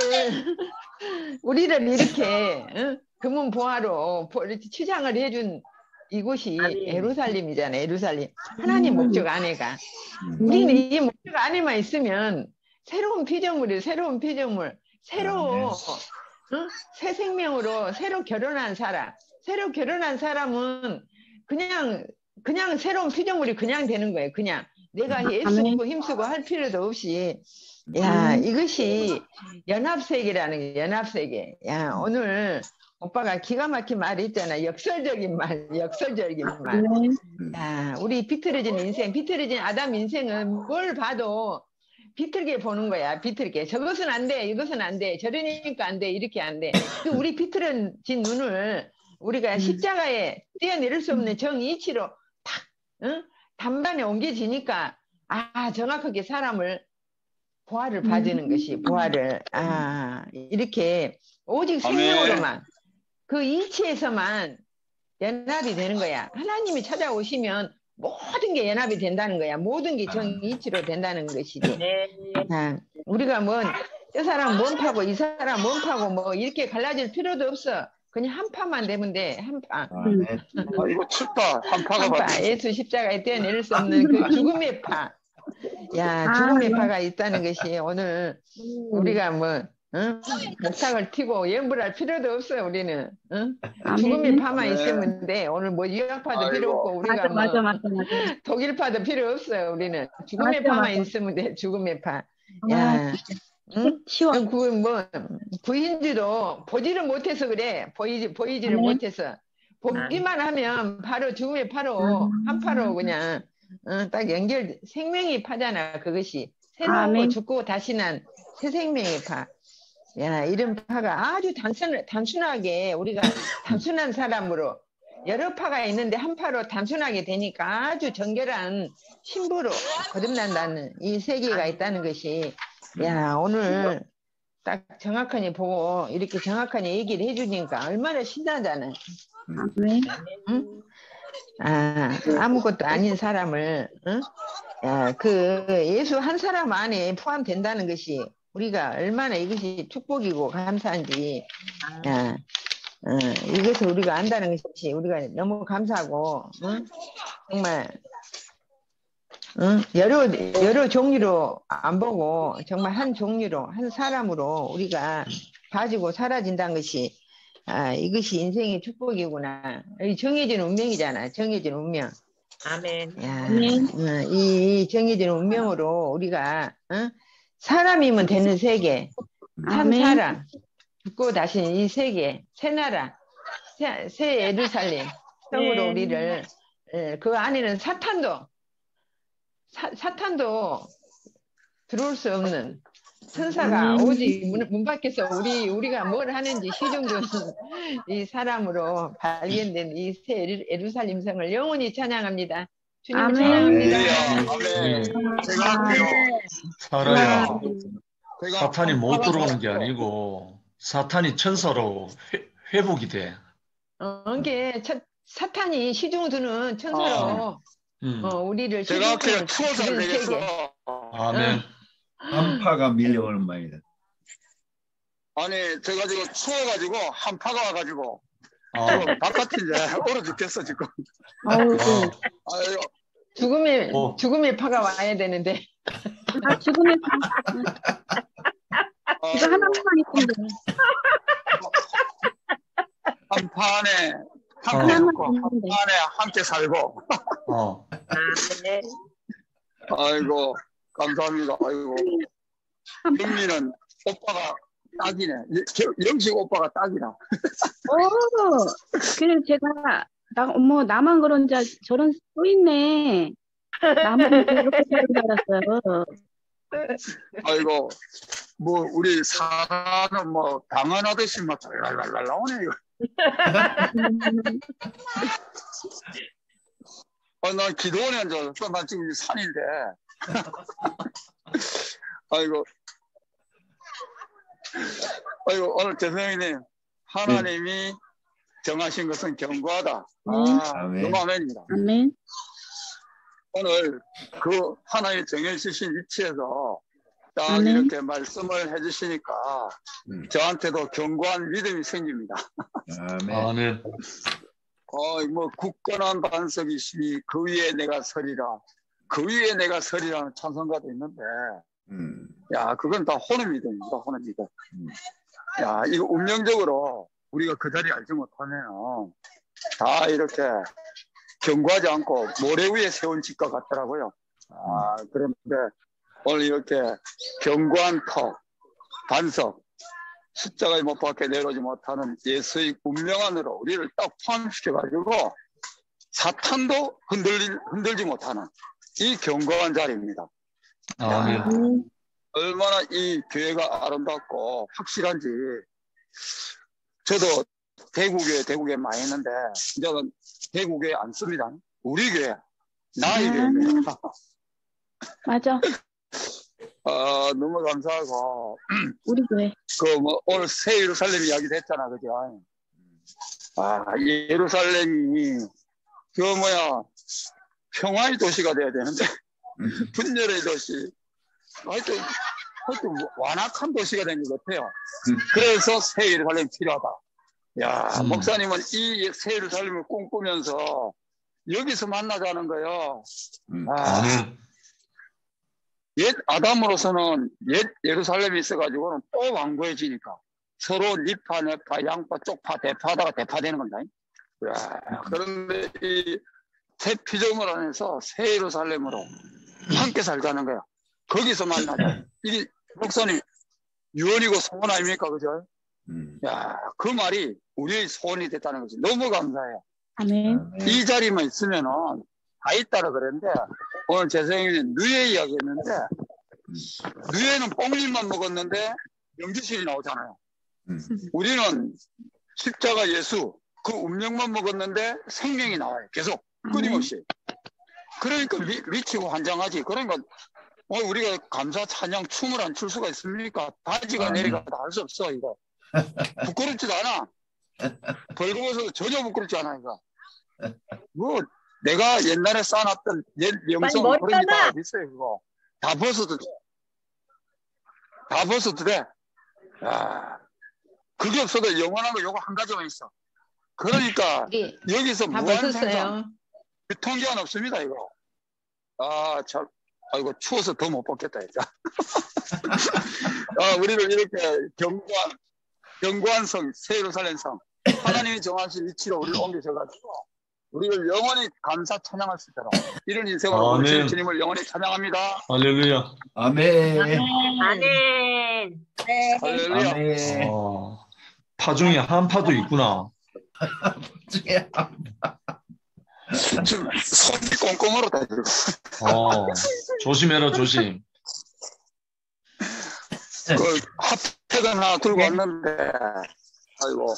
Speaker 4: 우리를 이렇게, 응? 금은 보화로 보- 이렇게 치장을 해준 이곳이
Speaker 3: 아멘.
Speaker 4: 예루살렘이잖아, 예루살렘. 하나님 목적 안에가.
Speaker 2: 음.
Speaker 4: 우리는 이 목적 안에만 있으면 새로운 피조물이에요, 새로운 피조물. 새로, 응? 새 생명으로 새로 결혼한 사람. 새로 결혼한 사람은 그냥, 그냥 새로운 피조물이 그냥 되는 거예요, 그냥. 내가 애쓰고 힘쓰고 할 필요도 없이. 야, 이것이 연합세계라는 게, 연합세계. 야, 오늘 오빠가 기가 막힌 말이 있잖아. 역설적인 말, 역설적인 말.
Speaker 5: 아멘.
Speaker 4: 야, 우리 비틀어진 인생, 비틀어진 아담 인생은 뭘 봐도 비틀게 보는 거야, 비틀게. 저것은 안 돼, 이것은 안 돼, 저러니까 안 돼, 이렇게 안 돼. 그 우리 비틀어진 눈을 우리가 십자가에 떼어내릴 수 없는 정이치로 탁, 응? 단반에 옮겨지니까, 아, 정확하게 사람을 보화를 봐주는 것이, 보화를, 아, 이렇게 오직
Speaker 6: 아멘.
Speaker 4: 생명으로만, 그 이치에서만 연합이 되는 거야. 하나님이 찾아오시면 모든 게 연합이 된다는 거야. 모든 게 정이치로 된다는 것이지.
Speaker 3: 네.
Speaker 4: 아, 우리가 뭐, 저 사람 몸 파고, 이 사람 몸 파고, 뭐, 이렇게 갈라질 필요도 없어. 그냥 한 파만 되면 돼, 한 파.
Speaker 2: 아멘.
Speaker 6: 아, 이거 춥다. 한파가
Speaker 4: 한 파.
Speaker 6: 받
Speaker 4: 예수 십자가에 떼어낼 수 없는 그 죽음의 파. 야, 죽음의 파가 있다는 것이 오늘 우리가 뭐, 응? 목탁을 튀고 염불할 필요도 없어요, 우리는. 응?
Speaker 5: 아멘.
Speaker 4: 죽음의 파만
Speaker 6: 네.
Speaker 4: 있으면 돼. 오늘 뭐 유학파도
Speaker 6: 아이고.
Speaker 4: 필요 없고, 우리가
Speaker 5: 맞아, 맞아,
Speaker 4: 뭐
Speaker 5: 맞아, 맞아.
Speaker 4: 독일파도 필요 없어요, 우리는. 죽음의
Speaker 5: 맞아,
Speaker 4: 파만
Speaker 5: 맞아.
Speaker 4: 있으면 돼, 죽음의 파.
Speaker 5: 아,
Speaker 4: 야, 응?
Speaker 5: 쉬워.
Speaker 4: 그, 뭐, 부인지도 보지를 못해서 그래. 보이지, 보이지를
Speaker 5: 아멘.
Speaker 4: 못해서. 보기만 하면 바로 죽음의 파로, 한 파로 그냥, 어, 딱 연결, 생명의 파잖아, 그것이. 새로
Speaker 5: 아멘.
Speaker 4: 죽고 다시 난 새 생명의 파. 야, 이런 파가 아주 단순, 단순하게 우리가 단순한 사람으로 여러 파가 있는데 한 파로 단순하게 되니까 아주 정결한 신부로 거듭난다는 이 세계가 있다는 것이, 야, 오늘 딱 정확하게 보고 이렇게 정확하게 얘기를 해주니까 얼마나 신나잖아.
Speaker 5: 아멘.
Speaker 4: 응? 아, 아무것도 아닌 사람을, 응? 야, 그 예수 한 사람 안에 포함된다는 것이 우리가 얼마나 이것이 축복이고 감사한지, 야, 어, 이것을 우리가 안다는 것이 우리가 너무 감사하고, 응? 정말, 응? 여러 여러 종류로 안 보고 정말 한 종류로 한 사람으로 우리가 가지고 사라진다는 것이, 아, 이것이 인생의 축복이구나. 이 정해진 운명이잖아. 정해진 운명.
Speaker 3: 아멘.
Speaker 4: 야,
Speaker 5: 아멘.
Speaker 4: 어, 이, 이 정해진 운명으로 우리가, 어? 사람이면 되는 세계, 참
Speaker 5: 아멘.
Speaker 4: 사람, 죽고 다시 이 세계, 새 나라, 새, 새 예루살렘, 성으로
Speaker 3: 네.
Speaker 4: 우리를 예, 그 안에는 사탄도 사, 사탄도 들어올 수 없는 천사가
Speaker 5: 음.
Speaker 4: 오직 문, 문 밖에서 우리 우리가 뭘 하는지 시중도는 이 사람으로 발견된 이 새 예루살렘 성을 영원히 찬양합니다. 주님을
Speaker 5: 아멘.
Speaker 4: 찬양합니다.
Speaker 6: 아멘. 제가 할게요.
Speaker 1: 살아야
Speaker 6: 제가
Speaker 1: 사탄이 못
Speaker 6: 한파가
Speaker 1: 들어오는 게
Speaker 6: 왔어요.
Speaker 1: 아니고 사탄이 천사로 회, 회복이 돼.
Speaker 4: 어, 이게 차- 사탄이 시중 드는 천사로
Speaker 1: 음.
Speaker 4: 어, 우리를
Speaker 6: 제가 할게요.
Speaker 4: 시중을
Speaker 6: 추워서 안
Speaker 4: 주는 세계.
Speaker 6: 되겠어.
Speaker 1: 아멘.
Speaker 2: 한파가 밀려오는 말이다.
Speaker 6: 아니, 제가 지금 추워가지고 한파가 와가지고
Speaker 1: 아,
Speaker 6: 지금 바깥이 이제 얼어 죽겠어 지금.
Speaker 5: 아우,
Speaker 1: 아,
Speaker 6: 아유,
Speaker 4: 죽음의
Speaker 1: 어.
Speaker 4: 죽음의 파가 와야 되는데
Speaker 5: 아, 죽음의 파. 이거 하나만 있는데.
Speaker 6: 한판에 함께
Speaker 1: 어.
Speaker 5: 하나만
Speaker 6: 죽고
Speaker 5: 있는데.
Speaker 6: 한판에 함께 살고.
Speaker 1: 어.
Speaker 3: 네.
Speaker 6: 아이고 감사합니다. 아이고 영미는 오빠가 딱이네. 여- 영식 오빠가 딱이다.
Speaker 5: 오, 그래 제가 나 어머 나만 그런 줄 알- 저런 또 있네. 나만 이렇게 사는 줄 알았어요.
Speaker 6: 아이고 뭐 우리 사라는 뭐 당연하듯이 막 랄랄랄 나오네 이거.
Speaker 5: 음,
Speaker 6: 아, 난 기도원에 앉아서 난 지금 이 산인데. 아이고. 아이고 오늘 대성님 하나님이 정하신 것은 견고하다. 아,
Speaker 2: 아멘.
Speaker 6: 너무 아멘입니다.
Speaker 5: 아멘.
Speaker 6: 오늘 그 하나님 정해주신 위치에서 딱
Speaker 5: 아멘.
Speaker 6: 이렇게 말씀을 해주시니까
Speaker 2: 음.
Speaker 6: 저한테도 견고한 믿음이 생깁니다.
Speaker 2: 아멘.
Speaker 1: 아멘.
Speaker 6: 어, 뭐 굳건한 반석이시니 그 위에 내가 서리라. 그 위에 내가 서리라는 찬송가도 있는데,
Speaker 2: 음.
Speaker 6: 야, 그건 다 혼의 믿음입니다. 혼의 믿음.
Speaker 2: 음.
Speaker 6: 야, 이거 운명적으로 우리가 그 자리 알지 못하면 다 이렇게 견고하지 않고 모래 위에 세운 집과 같더라고요. 아, 그런데 오늘 이렇게 견고한 터, 반석, 십자가에 못 박혀 내려오지 못하는 예수의 운명 안으로 우리를 딱 포함시켜가지고 사탄도 흔들리, 흔들지 못하는 이 견고한 자리입니다.
Speaker 1: 아멘.
Speaker 5: 음,
Speaker 6: 얼마나 이 교회가 아름답고 확실한지. 저도 대구교회, 대구교회 많이 했는데 이제는 대구교회 안 씁니다. 우리 교회, 나의
Speaker 5: 아.
Speaker 6: 교회입니다.
Speaker 5: 맞아.
Speaker 6: 아, 너무 감사하고
Speaker 5: 우리 교회.
Speaker 6: 그 뭐 오늘 새 예루살렘 이야기도 했잖아, 그죠? 아, 예루살렘이 그 뭐야 평화의 도시가 돼야 되는데 분열의 도시, 하여튼 하여튼 완악한 도시가 된 것 같아요. 그래서 새 예루살렘 필요하다. 야,
Speaker 1: 음.
Speaker 6: 목사님은 이 새 예루살렘을 꿈꾸면서 여기서 만나자는 거예요.
Speaker 2: 음.
Speaker 6: 아,
Speaker 1: 아멘.
Speaker 6: 옛 아담으로서는 옛 예루살렘이 있어가지고는 또 완고해지니까 서로 니파, 네파, 양파, 쪽파, 대파하다가 대파되는 겁니다. 야, 그런데 이 새 피조물 안에서 새 예루살렘으로 함께 살자는 거야. 거기서 만나자. 이게 목사님 유언이고 소원 아닙니까, 그죠?
Speaker 2: 음.
Speaker 6: 야, 그 말이 우리의 소원이 됐다는 거지. 너무 감사해요.
Speaker 5: 아멘.
Speaker 2: 아멘.
Speaker 6: 이 자리만 있으면은 다 있다라 그랬는데 오늘 제 생일은 누에 이야기했는데 누에는 뽕잎만 먹었는데 영지실이 나오잖아요.
Speaker 2: 음.
Speaker 6: 우리는 십자가 예수 그 운명만 먹었는데 생명이 나와요. 계속 끊임없이. 그러니까 미, 미치고 환장하지. 그러니까 오늘 우리가 감사 찬양 춤을 안 출 수가 있습니까? 바지가
Speaker 2: 아멘.
Speaker 6: 내려가도 할 수 없어 이거. 부끄럽지도 않아. 벌금에서도 전혀 부끄럽지 않아 이거. 뭐 내가 옛날에 쌓아놨던 옛 명성
Speaker 3: 빨리
Speaker 6: 그런 게 다
Speaker 3: 멋져라.
Speaker 6: 어디 있어요 그거. 다 벗어도 돼. 다 벗어도 돼. 야, 그게 없어도 영원한 거 요거 한 가지만 있어. 그러니까
Speaker 4: 우리
Speaker 6: 여기서
Speaker 4: 다
Speaker 6: 무한 생산
Speaker 4: 벗었어요.
Speaker 6: 유통기한 없습니다 이거. 아 참, 아이고 추워서 더 못 벗겠다 진짜. 아, 우리를 이렇게 견고한 견고한 성, 새 예루살렘 성, 하나님이 정하신 위치로 우리를 옮기셔가지고 우리를 영원히 감사 찬양할 수 있도록 이런 인생으로
Speaker 1: 아멘.
Speaker 6: 오실 주님을 영원히 찬양합니다.
Speaker 1: 할렐루야.
Speaker 2: 아멘.
Speaker 3: 아멘. 네.
Speaker 6: 할렐루야.
Speaker 2: 아멘.
Speaker 1: 어, 파 중에 한파도 있구나.
Speaker 2: 중에
Speaker 6: 지금 손이 꽁꽁 얼었다 지금.
Speaker 1: 어, 조심해라, 조심.
Speaker 6: 그 핫팩 하나 들고 왔는데, 아이고.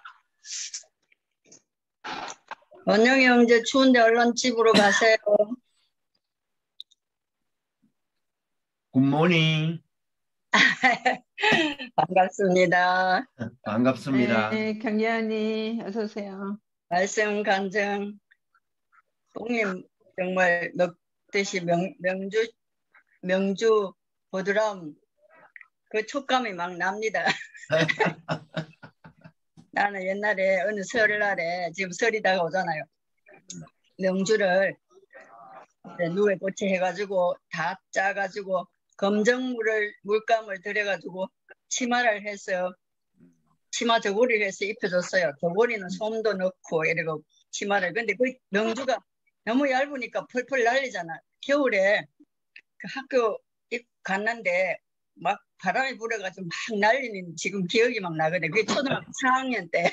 Speaker 7: 원영이 형제 추운데 얼른 집으로 가세요.
Speaker 2: 굿모닝.
Speaker 7: 반갑습니다.
Speaker 2: 반갑습니다.
Speaker 4: 네, 경리 언니 어서 오세요.
Speaker 7: 말씀 간증. 똥님 정말 먹듯이 명, 명주 명주 보드람 그 촉감이 막 납니다. 나는 옛날에 어느 설날에 지금 설이 다가오잖아요. 명주를 누에 고체 해가지고 다 짜가지고 검정물을 물감을 들여가지고 치마를 해서 치마 저고리를 해서 입혀줬어요. 저고리는 솜도 넣고 이러고 치마를. 근데 그 명주가 너무 얇으니까 펄펄 날리잖아. 겨울에 그 학교 갔는데 막 바람이 불어가지고 막 날리는 지금 기억이 막 나거든. 그게 초등학교 사 학년 때.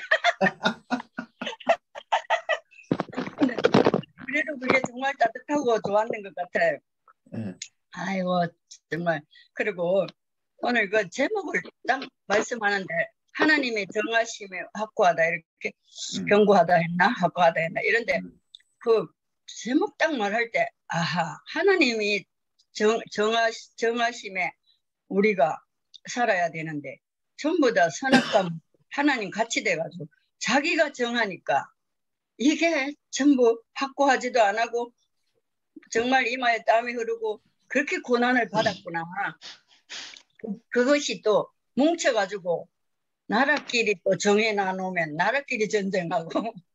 Speaker 7: 근데 그래도 그게 정말 따뜻하고 좋았는 것 같아요.
Speaker 2: 네.
Speaker 7: 아이고 정말. 그리고 오늘 그 제목을 딱 말씀하는데 하나님의 정하심에 확고하다 이렇게
Speaker 2: 음.
Speaker 7: 견고하다 했나 확고하다 했나 이런데
Speaker 2: 음.
Speaker 7: 그 제목 딱 말할 때 아하 하나님이 정, 정하, 정하심에 우리가 살아야 되는데 전부 다 선악과 하나님 같이 돼가지고 자기가 정하니까 이게 전부 확고하지도 안 하고 정말 이마에 땀이 흐르고 그렇게 고난을 받았구나. 그, 그것이 또 뭉쳐가지고 나라끼리 또 정해놔 놓으면 나라끼리 전쟁하고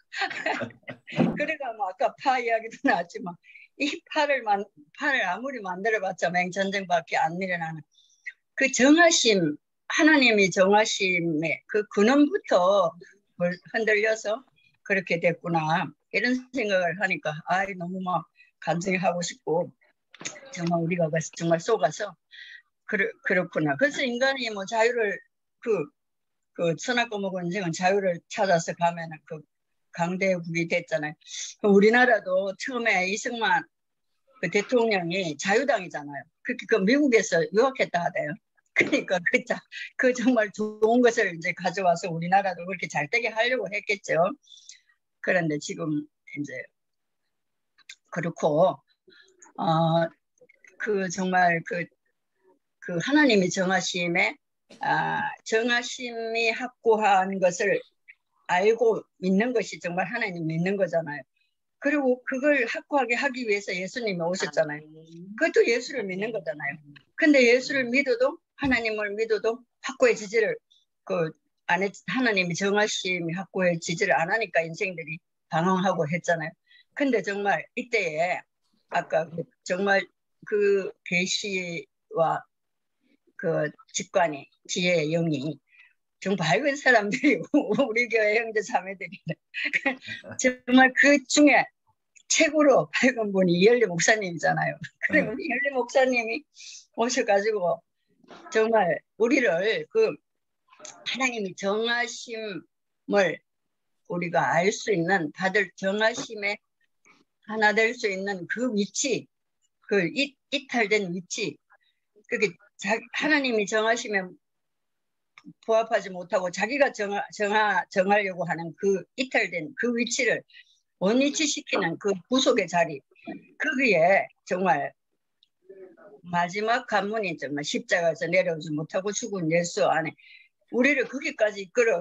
Speaker 7: 그래가 뭐 아까 파 이야기도 나왔지만 이 파를 만 파를 아무리 만들어봤자 맹전쟁밖에 안 일어나는 그 정하심 하나님이 정하심에 그 근원부터 흔들려서 그렇게 됐구나 이런 생각을 하니까 아이 너무 막 간증하고 싶고 정말 우리가 정말 속아서 그러, 그렇구나. 그래서 인간이 뭐 자유를 그 그 선악과 먹은 자유를 찾아서 가면은 그 강대국이 됐잖아요. 우리나라도 처음에 이승만 그 대통령이 자유당이잖아요. 그렇게 그 미국에서 유학했다 하대요. 그러니까 그, 그 정말 좋은 것을 이제 가져와서 우리나라도 그렇게 잘 되게 하려고 했겠죠. 그런데 지금 이제 그렇고 어 그 정말 그 그 하나님이 정하심에 아, 정하심이 확고한 것을 알고 믿는 것이 정말 하나님 믿는 거잖아요. 그리고 그걸 확고하게 하기 위해서 예수님이 오셨잖아요. 그것도 예수를 믿는 거잖아요. 근데 예수를 믿어도 하나님을 믿어도 확고해지지를 그 안에 하나님이 정하심이 확고해지지를 안 하니까 인생들이 방황하고 했잖아요. 근데 정말 이때에 아까 그 정말 그 계시와 그 직관이 지혜의 영이 좀 밝은 사람들이 우리 교회 형제 자매들인데 정말 그 중에 최고로 밝은 분이 이열리 목사님이잖아요. 그래 우리 이열리 목사님이 오셔가지고 정말 우리를 그 하나님이 정하심을 우리가 알 수 있는 받을 정하심에 하나 될 수 있는 그 위치, 그 이, 이탈된 위치, 그게 자, 하나님이 정하시면 부합하지 못하고 자기가 정하, 정하, 정하려고 하는 그 이탈된 그 위치를 원위치시키는 그 구속의 자리, 거기에 정말 마지막 관문이 정말 십자가에서 내려오지 못하고 죽은 예수 안에 우리를 거기까지 이끌어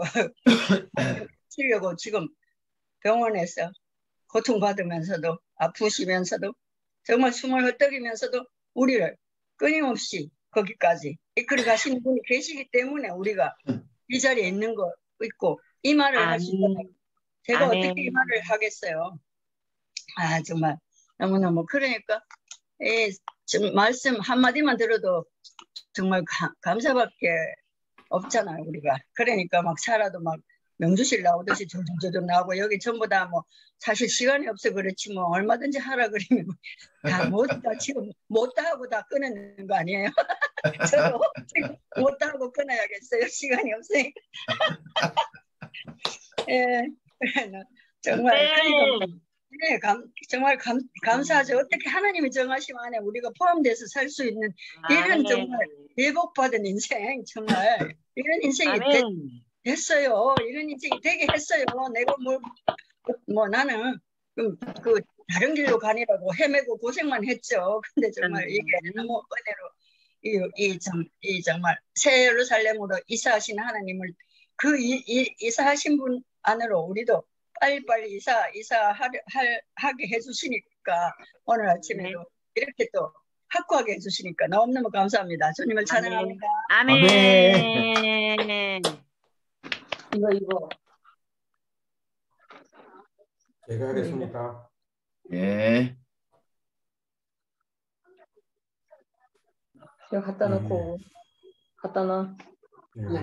Speaker 7: 치려고 지금 병원에서 고통받으면서도 아프시면서도 정말 숨을 헐떡이면서도 우리를 끊임없이 거기까지 이끌어 가시는 분이 계시기 때문에 우리가 이 자리에 있는 거 있고 이 말을 할 수 있잖아요. 제가
Speaker 3: 아멘.
Speaker 7: 어떻게 이 말을 하겠어요. 아 정말 너무너무 그러니까 이 좀 말씀 한마디만 들어도 정말 가, 감사밖에 없잖아요 우리가. 그러니까 막 살아도 막 명주실 나오듯이 조조조조 나오고 여기 전부 다 뭐 사실 시간이 없어 그렇지 뭐 얼마든지 하라 그러면 다 못 다 지금 못다 하고 다 끊는 거 아니에요? 저도 지금 못다 하고 끊어야겠어요. 시간이 없으니까. 예, 정말
Speaker 3: 네.
Speaker 7: 그러니까 네, 감, 정말 감, 감사하죠. 어떻게 하나님의 정하심 안에 우리가 포함돼서 살 수 있는 이런
Speaker 3: 아멘.
Speaker 7: 정말 예복받은 인생, 정말 이런 인생이 되,
Speaker 3: 아멘.
Speaker 7: 됐어요. 이런 인생이 되게 했어요. 내가 뭐, 뭐 나는 그, 그 다른 길로 가니라고 헤매고 고생만 했죠. 근데 정말 이게 너무 은혜로 이, 이, 정, 이 정말 새 예루살렘으로 이사하신 하나님을 그 이, 이, 이사하신 분 안으로 우리도 빨리빨리 이사, 이사하게 해주시니까 오늘 아침에도 이렇게 또 확고하게 해주시니까 너무너무 감사합니다. 주님을 찬양합니다.
Speaker 3: 아멘.
Speaker 7: 이거, 이거.
Speaker 8: 제가 하겠습니다.
Speaker 2: 예.
Speaker 9: 제가 갖다 놓고 갖다 놔.
Speaker 8: 네.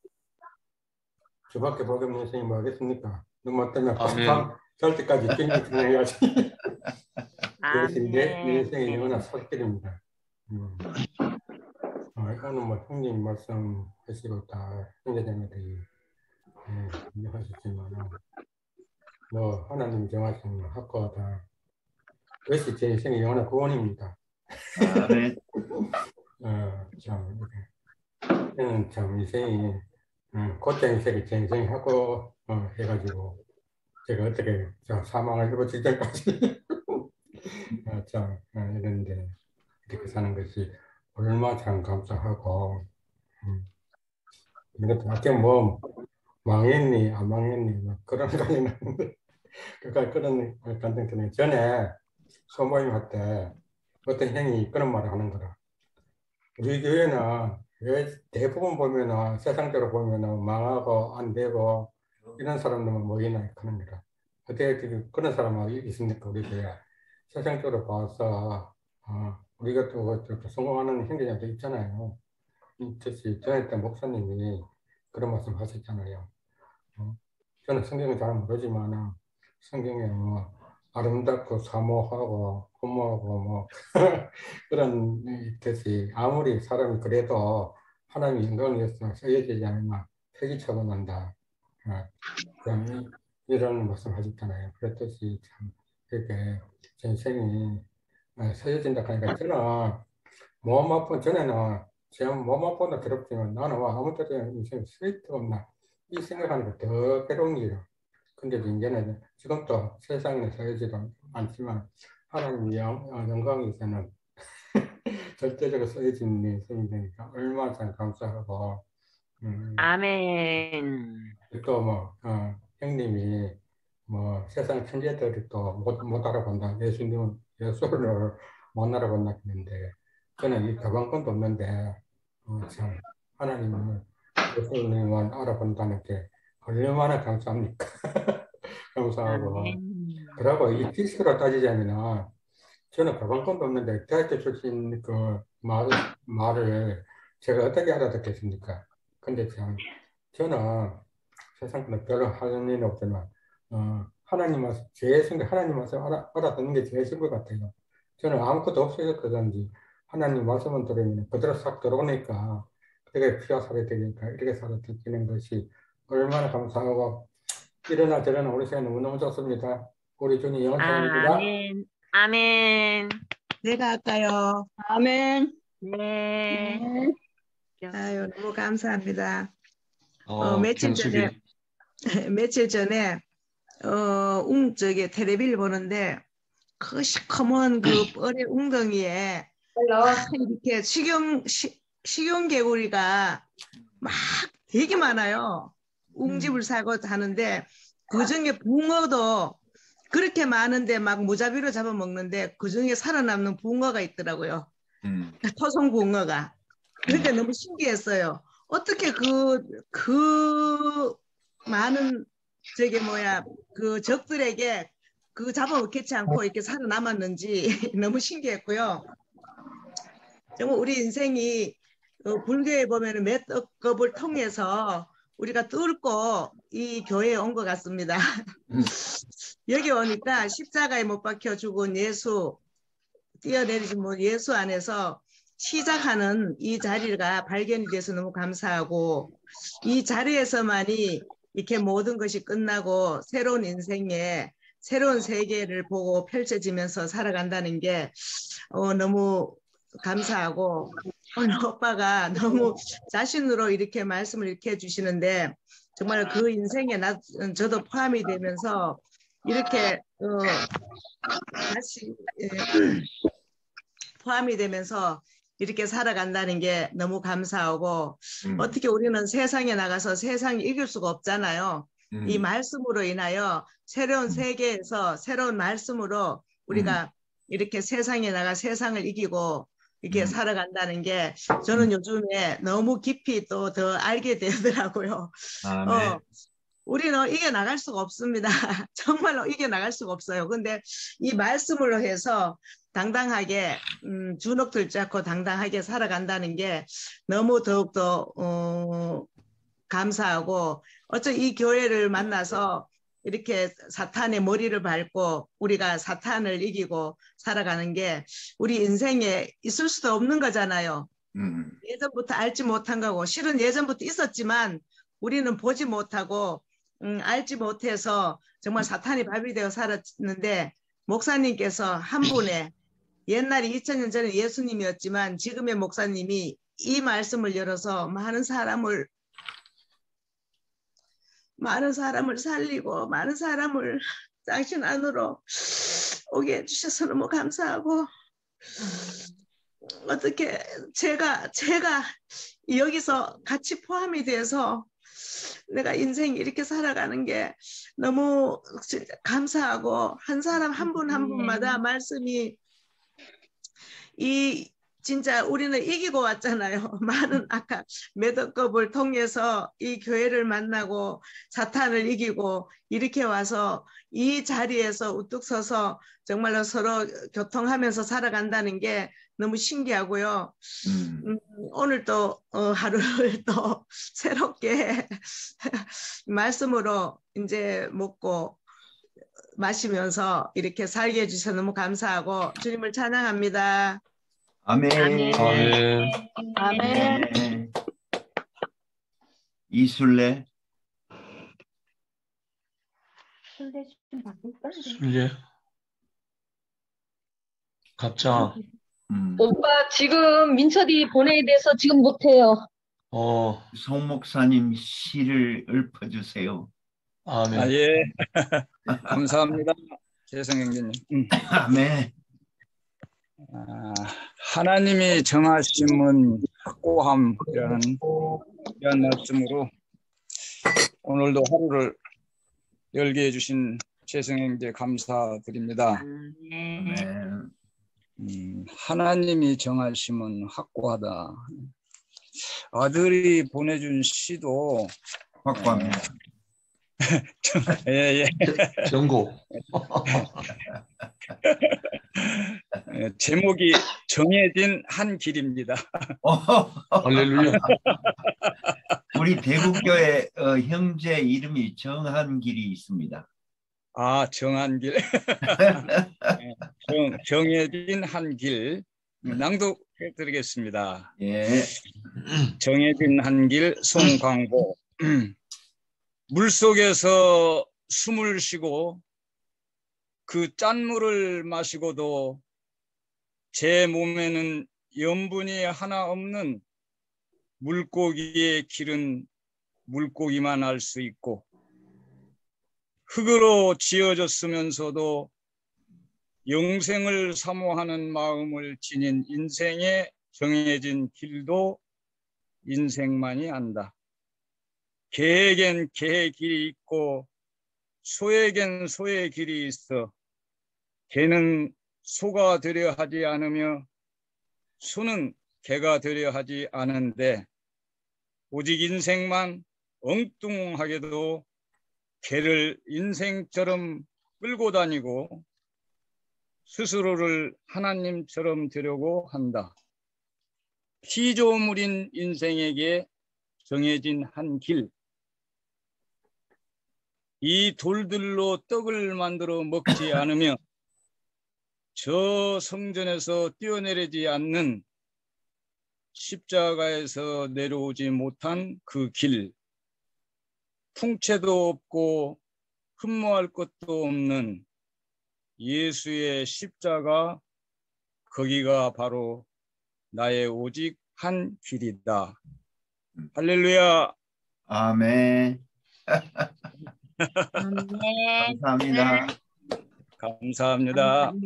Speaker 8: 저밖에 복음 선생님 뭐 하겠습니까? 너무 때문에
Speaker 1: 아멘.
Speaker 8: 밤 잘 때까지 경기 진행해야지. 그래서 내
Speaker 3: 아멘.
Speaker 8: 인생의 영원한 살길입니다. 음. 어, 오늘 뭐 형님 말씀하시고 다 형제자매들이 예, 인정하셨지만 뭐 하나님 정하신 학과다. 그것이 제 인생의 영원한 구원입니다.
Speaker 2: 아멘.
Speaker 8: 어, 참 이렇게 저는 참 인생이 음, 곧장 인생이 제 인생이 하고 어, 해가지고 제가 어떻게 저 사망을 해보 직전까지 어, 참 어, 이런데 이렇게 사는 것이 얼마나 참 감사하고 음, 이것도 어떻게 뭐 망했니 안 망했니 뭐 그런 감이 나는데 그러니까 그런 감정 때문에 전에 소모임 할 때 어떤 형이 그런 말을 하는 거라. 우리 교회는 왜 대부분 보면은 세상적으로 보면은 망하고 안 되고 이런 사람들만 모이나 그런 거라. 어떻게 그런 사람이 있습니까 우리 교회? 세상적으로 봐서 어, 우리가 또, 또, 또 성공하는 형제자도 있잖아요. 특히 전에 때 목사님이 그런 말씀 하셨잖아요. 어? 저는 성경을 잘 모르지만 성경에 뭐 아름답고 사모하고 고모하고 뭐 그런 뜻이 아무리 사람이 그래도 하나님의 영광을 위해서 쓰여지지 않으면 폐기차고 난다. 어, 그런 이런 말씀 하셨잖아요. 그랬듯이 참 이렇게 제 인생이 쓰여진다 하니까 저는 몸 아픈 전에는 제 몸 아픈다 괴롭지만 나는 와 아무 때나 인생이 쓰일 데 없나 이 생각하니까 더 괴로운 일이야. 근데 이제는 지금도 세상에 쓰여지도 않지만 하나님 영광이 있어는 절대적으로 쓰여지는 인생이 되니까 얼마나 참 감사하고 음,
Speaker 3: 아멘.
Speaker 8: 또 뭐 어, 형님이 뭐 세상 천재들이 또 못 못 알아본다. 예수님은 예수를 못 알아본다 했는데 저는 이 가방끈도 없는데 어, 참 하나님을 예수님만 알아본다는 게 얼마나 감사합니까? 감사하고
Speaker 3: 아멘.
Speaker 8: 그러고 이 지식으로 따지자면 저는 가방끈도 없는데 대학교 출신 그 말, 말을 제가 어떻게 알아듣겠습니까? 근데 참 저는 세상에 별로 하는 일은 없지만 어, 하나님 말씀 제 생각 하나님 말씀 알아, 알아듣는 게 제일 좋은 것 같아요. 저는 아무것도 없어졌거든지 하나님 말씀을 들으면 그대로 싹 들어오니까 되게 피가 살이 되니까 이렇게 살아 듣는 것이 얼마나 감사하고 이러나 저러나 우리 생각 너무너무 좋습니다. 우리 주님 영원합니다.
Speaker 3: 아멘. 아멘.
Speaker 4: 내가 할까요?
Speaker 7: 아멘.
Speaker 3: 네.
Speaker 4: 아유, 너무 감사합니다.
Speaker 1: 어,
Speaker 4: 어, 며칠 전에,
Speaker 1: 경숙이.
Speaker 4: 며칠 전에, 어, 웅, 저기, 텔레비를 보는데, 그 시커먼 그 뻘의 웅덩이에, 막 이렇게 식용, 시, 식용개구리가 막 되게 많아요. 웅집을 사고 하는데, 그 중에 붕어도 그렇게 많은데 막 무자비로 잡아먹는데, 그 중에 살아남는 붕어가 있더라고요.
Speaker 2: 음.
Speaker 4: 토종 붕어가. 그러니까 너무 신기했어요. 어떻게 그, 그 많은, 저게 뭐야, 그 적들에게 그 잡아먹겠지 않고 이렇게 살아남았는지 너무 신기했고요. 정말 우리 인생이 어, 불교에 보면 몇 억겁을 통해서 우리가 뚫고 이 교회에 온 것 같습니다. 여기 오니까 십자가에 못 박혀 죽은 예수, 뛰어내리신 뭐 예수 안에서 시작하는 이 자리가 발견이 돼서 너무 감사하고 이 자리에서만이 이렇게 모든 것이 끝나고 새로운 인생에
Speaker 10: 새로운 세계를 보고 펼쳐지면서 살아간다는 게 어, 너무 감사하고 오늘 오빠가 너무 자신으로 이렇게 말씀을 이렇게 해주시는데 정말 그 인생에 나 저도 포함이 되면서 이렇게 어, 다시 예, 포함이 되면서 이렇게 살아간다는 게 너무 감사하고
Speaker 2: 음.
Speaker 10: 어떻게 우리는 세상에 나가서 세상을 이길 수가 없잖아요.
Speaker 2: 음.
Speaker 10: 이 말씀으로 인하여 새로운
Speaker 2: 음.
Speaker 10: 세계에서 새로운 말씀으로 우리가
Speaker 2: 음.
Speaker 10: 이렇게 세상에 나가 세상을 이기고 이렇게
Speaker 2: 음.
Speaker 10: 살아간다는 게 저는 요즘에 너무 깊이 또 더 알게 되더라고요.
Speaker 2: 아멘.
Speaker 10: 어, 우리는 이겨나갈 수가 없습니다. 정말로 이겨나갈 수가 없어요. 근데 이 말씀으로 해서 당당하게 음, 주눅 들지 않고 당당하게 살아간다는 게 너무 더욱더 어, 감사하고 어쩌 이 교회를 만나서 이렇게 사탄의 머리를 밟고 우리가 사탄을 이기고 살아가는 게 우리 인생에 있을 수도 없는 거잖아요.
Speaker 2: 음.
Speaker 10: 예전부터 알지 못한 거고 실은 예전부터 있었지만 우리는 보지 못하고 음, 알지 못해서 정말 사탄이 밥이 되어 살았는데 목사님께서 한 분의 옛날에 이천 년 전에 예수님이었지만 지금의 목사님이 이 말씀을 열어서 많은 사람을 많은 사람을 살리고 많은 사람을 당신 안으로 오게 해주셔서 너무 감사하고 어떻게 제가 제가 여기서 같이 포함이 돼서 내가 인생 이렇게 살아가는 게 너무 진짜 감사하고 한 사람 한 분 한 분마다 말씀이 이 진짜 우리는 이기고 왔잖아요. 많은 아까 매덕급을 통해서 이 교회를 만나고 사탄을 이기고 이렇게 와서 이 자리에서 우뚝 서서 정말로 서로 교통하면서 살아간다는 게 너무 신기하고요.
Speaker 2: 음.
Speaker 10: 음, 오늘 또 어, 하루를 또 새롭게 말씀으로 이제 먹고 마시면서 이렇게 살게 해주셔서 너무 감사하고 주님을 찬양합니다.
Speaker 2: 아멘.
Speaker 1: 아멘.
Speaker 9: 아멘.
Speaker 2: 네. 이술래.
Speaker 1: 순례. 갑자.
Speaker 2: 음.
Speaker 9: 오빠 지금 민철이 보내야 돼서 지금 못해요.
Speaker 1: 어.
Speaker 2: 송 목사님 시를 읊어주세요.
Speaker 1: 아멘.
Speaker 6: 아, 예. 감사합니다. 재성 형제님. 음.
Speaker 2: 아멘.
Speaker 6: 아, 하나님이 정하심은 확고함이라는 이런 말씀으로 오늘도 하루를 열게 해주신 재성 형제 감사드립니다.
Speaker 2: 아멘.
Speaker 6: 음, 하나님이 정하심은 확고하다. 아들이 보내준 시도
Speaker 2: 확고합니다.
Speaker 6: 예, 예.
Speaker 1: 정고.
Speaker 6: 제목이 정해진 한 길입니다.
Speaker 1: 할렐루야.
Speaker 2: 우리 대국교회 어, 형제 이름이 정한길이 있습니다.
Speaker 6: 아, 정한 길. 정, 정해진 한 길. 낭독해 드리겠습니다.
Speaker 2: 예.
Speaker 6: 정해진 한 길, 송광보. 물속에서 숨을 쉬고 그 짠물을 마시고도 제 몸에는 염분이 하나 없는 물고기의 길은 물고기만 알 수 있고 흙으로 지어졌으면서도 영생을 사모하는 마음을 지닌 인생에 정해진 길도 인생만이 안다. 개에겐 개의 길이 있고 소에겐 소의 길이 있어 개는 소가 되려 하지 않으며 소는 개가 되려 하지 않은데 오직 인생만 엉뚱하게도 개를 인생처럼 끌고 다니고 스스로를 하나님처럼 되려고 한다. 피조물인 인생에게 정해진 한 길. 이 돌들로 떡을 만들어 먹지 않으며 저 성전에서 뛰어내리지 않는 십자가에서 내려오지 못한 그 길. 풍채도 없고 흠모할 것도 없는
Speaker 11: 예수의 십자가 거기가 바로 나의 오직 한 길이다. 할렐루야.
Speaker 2: 아멘.
Speaker 3: 아멘.
Speaker 2: 감사합니다.
Speaker 11: 감사합니다.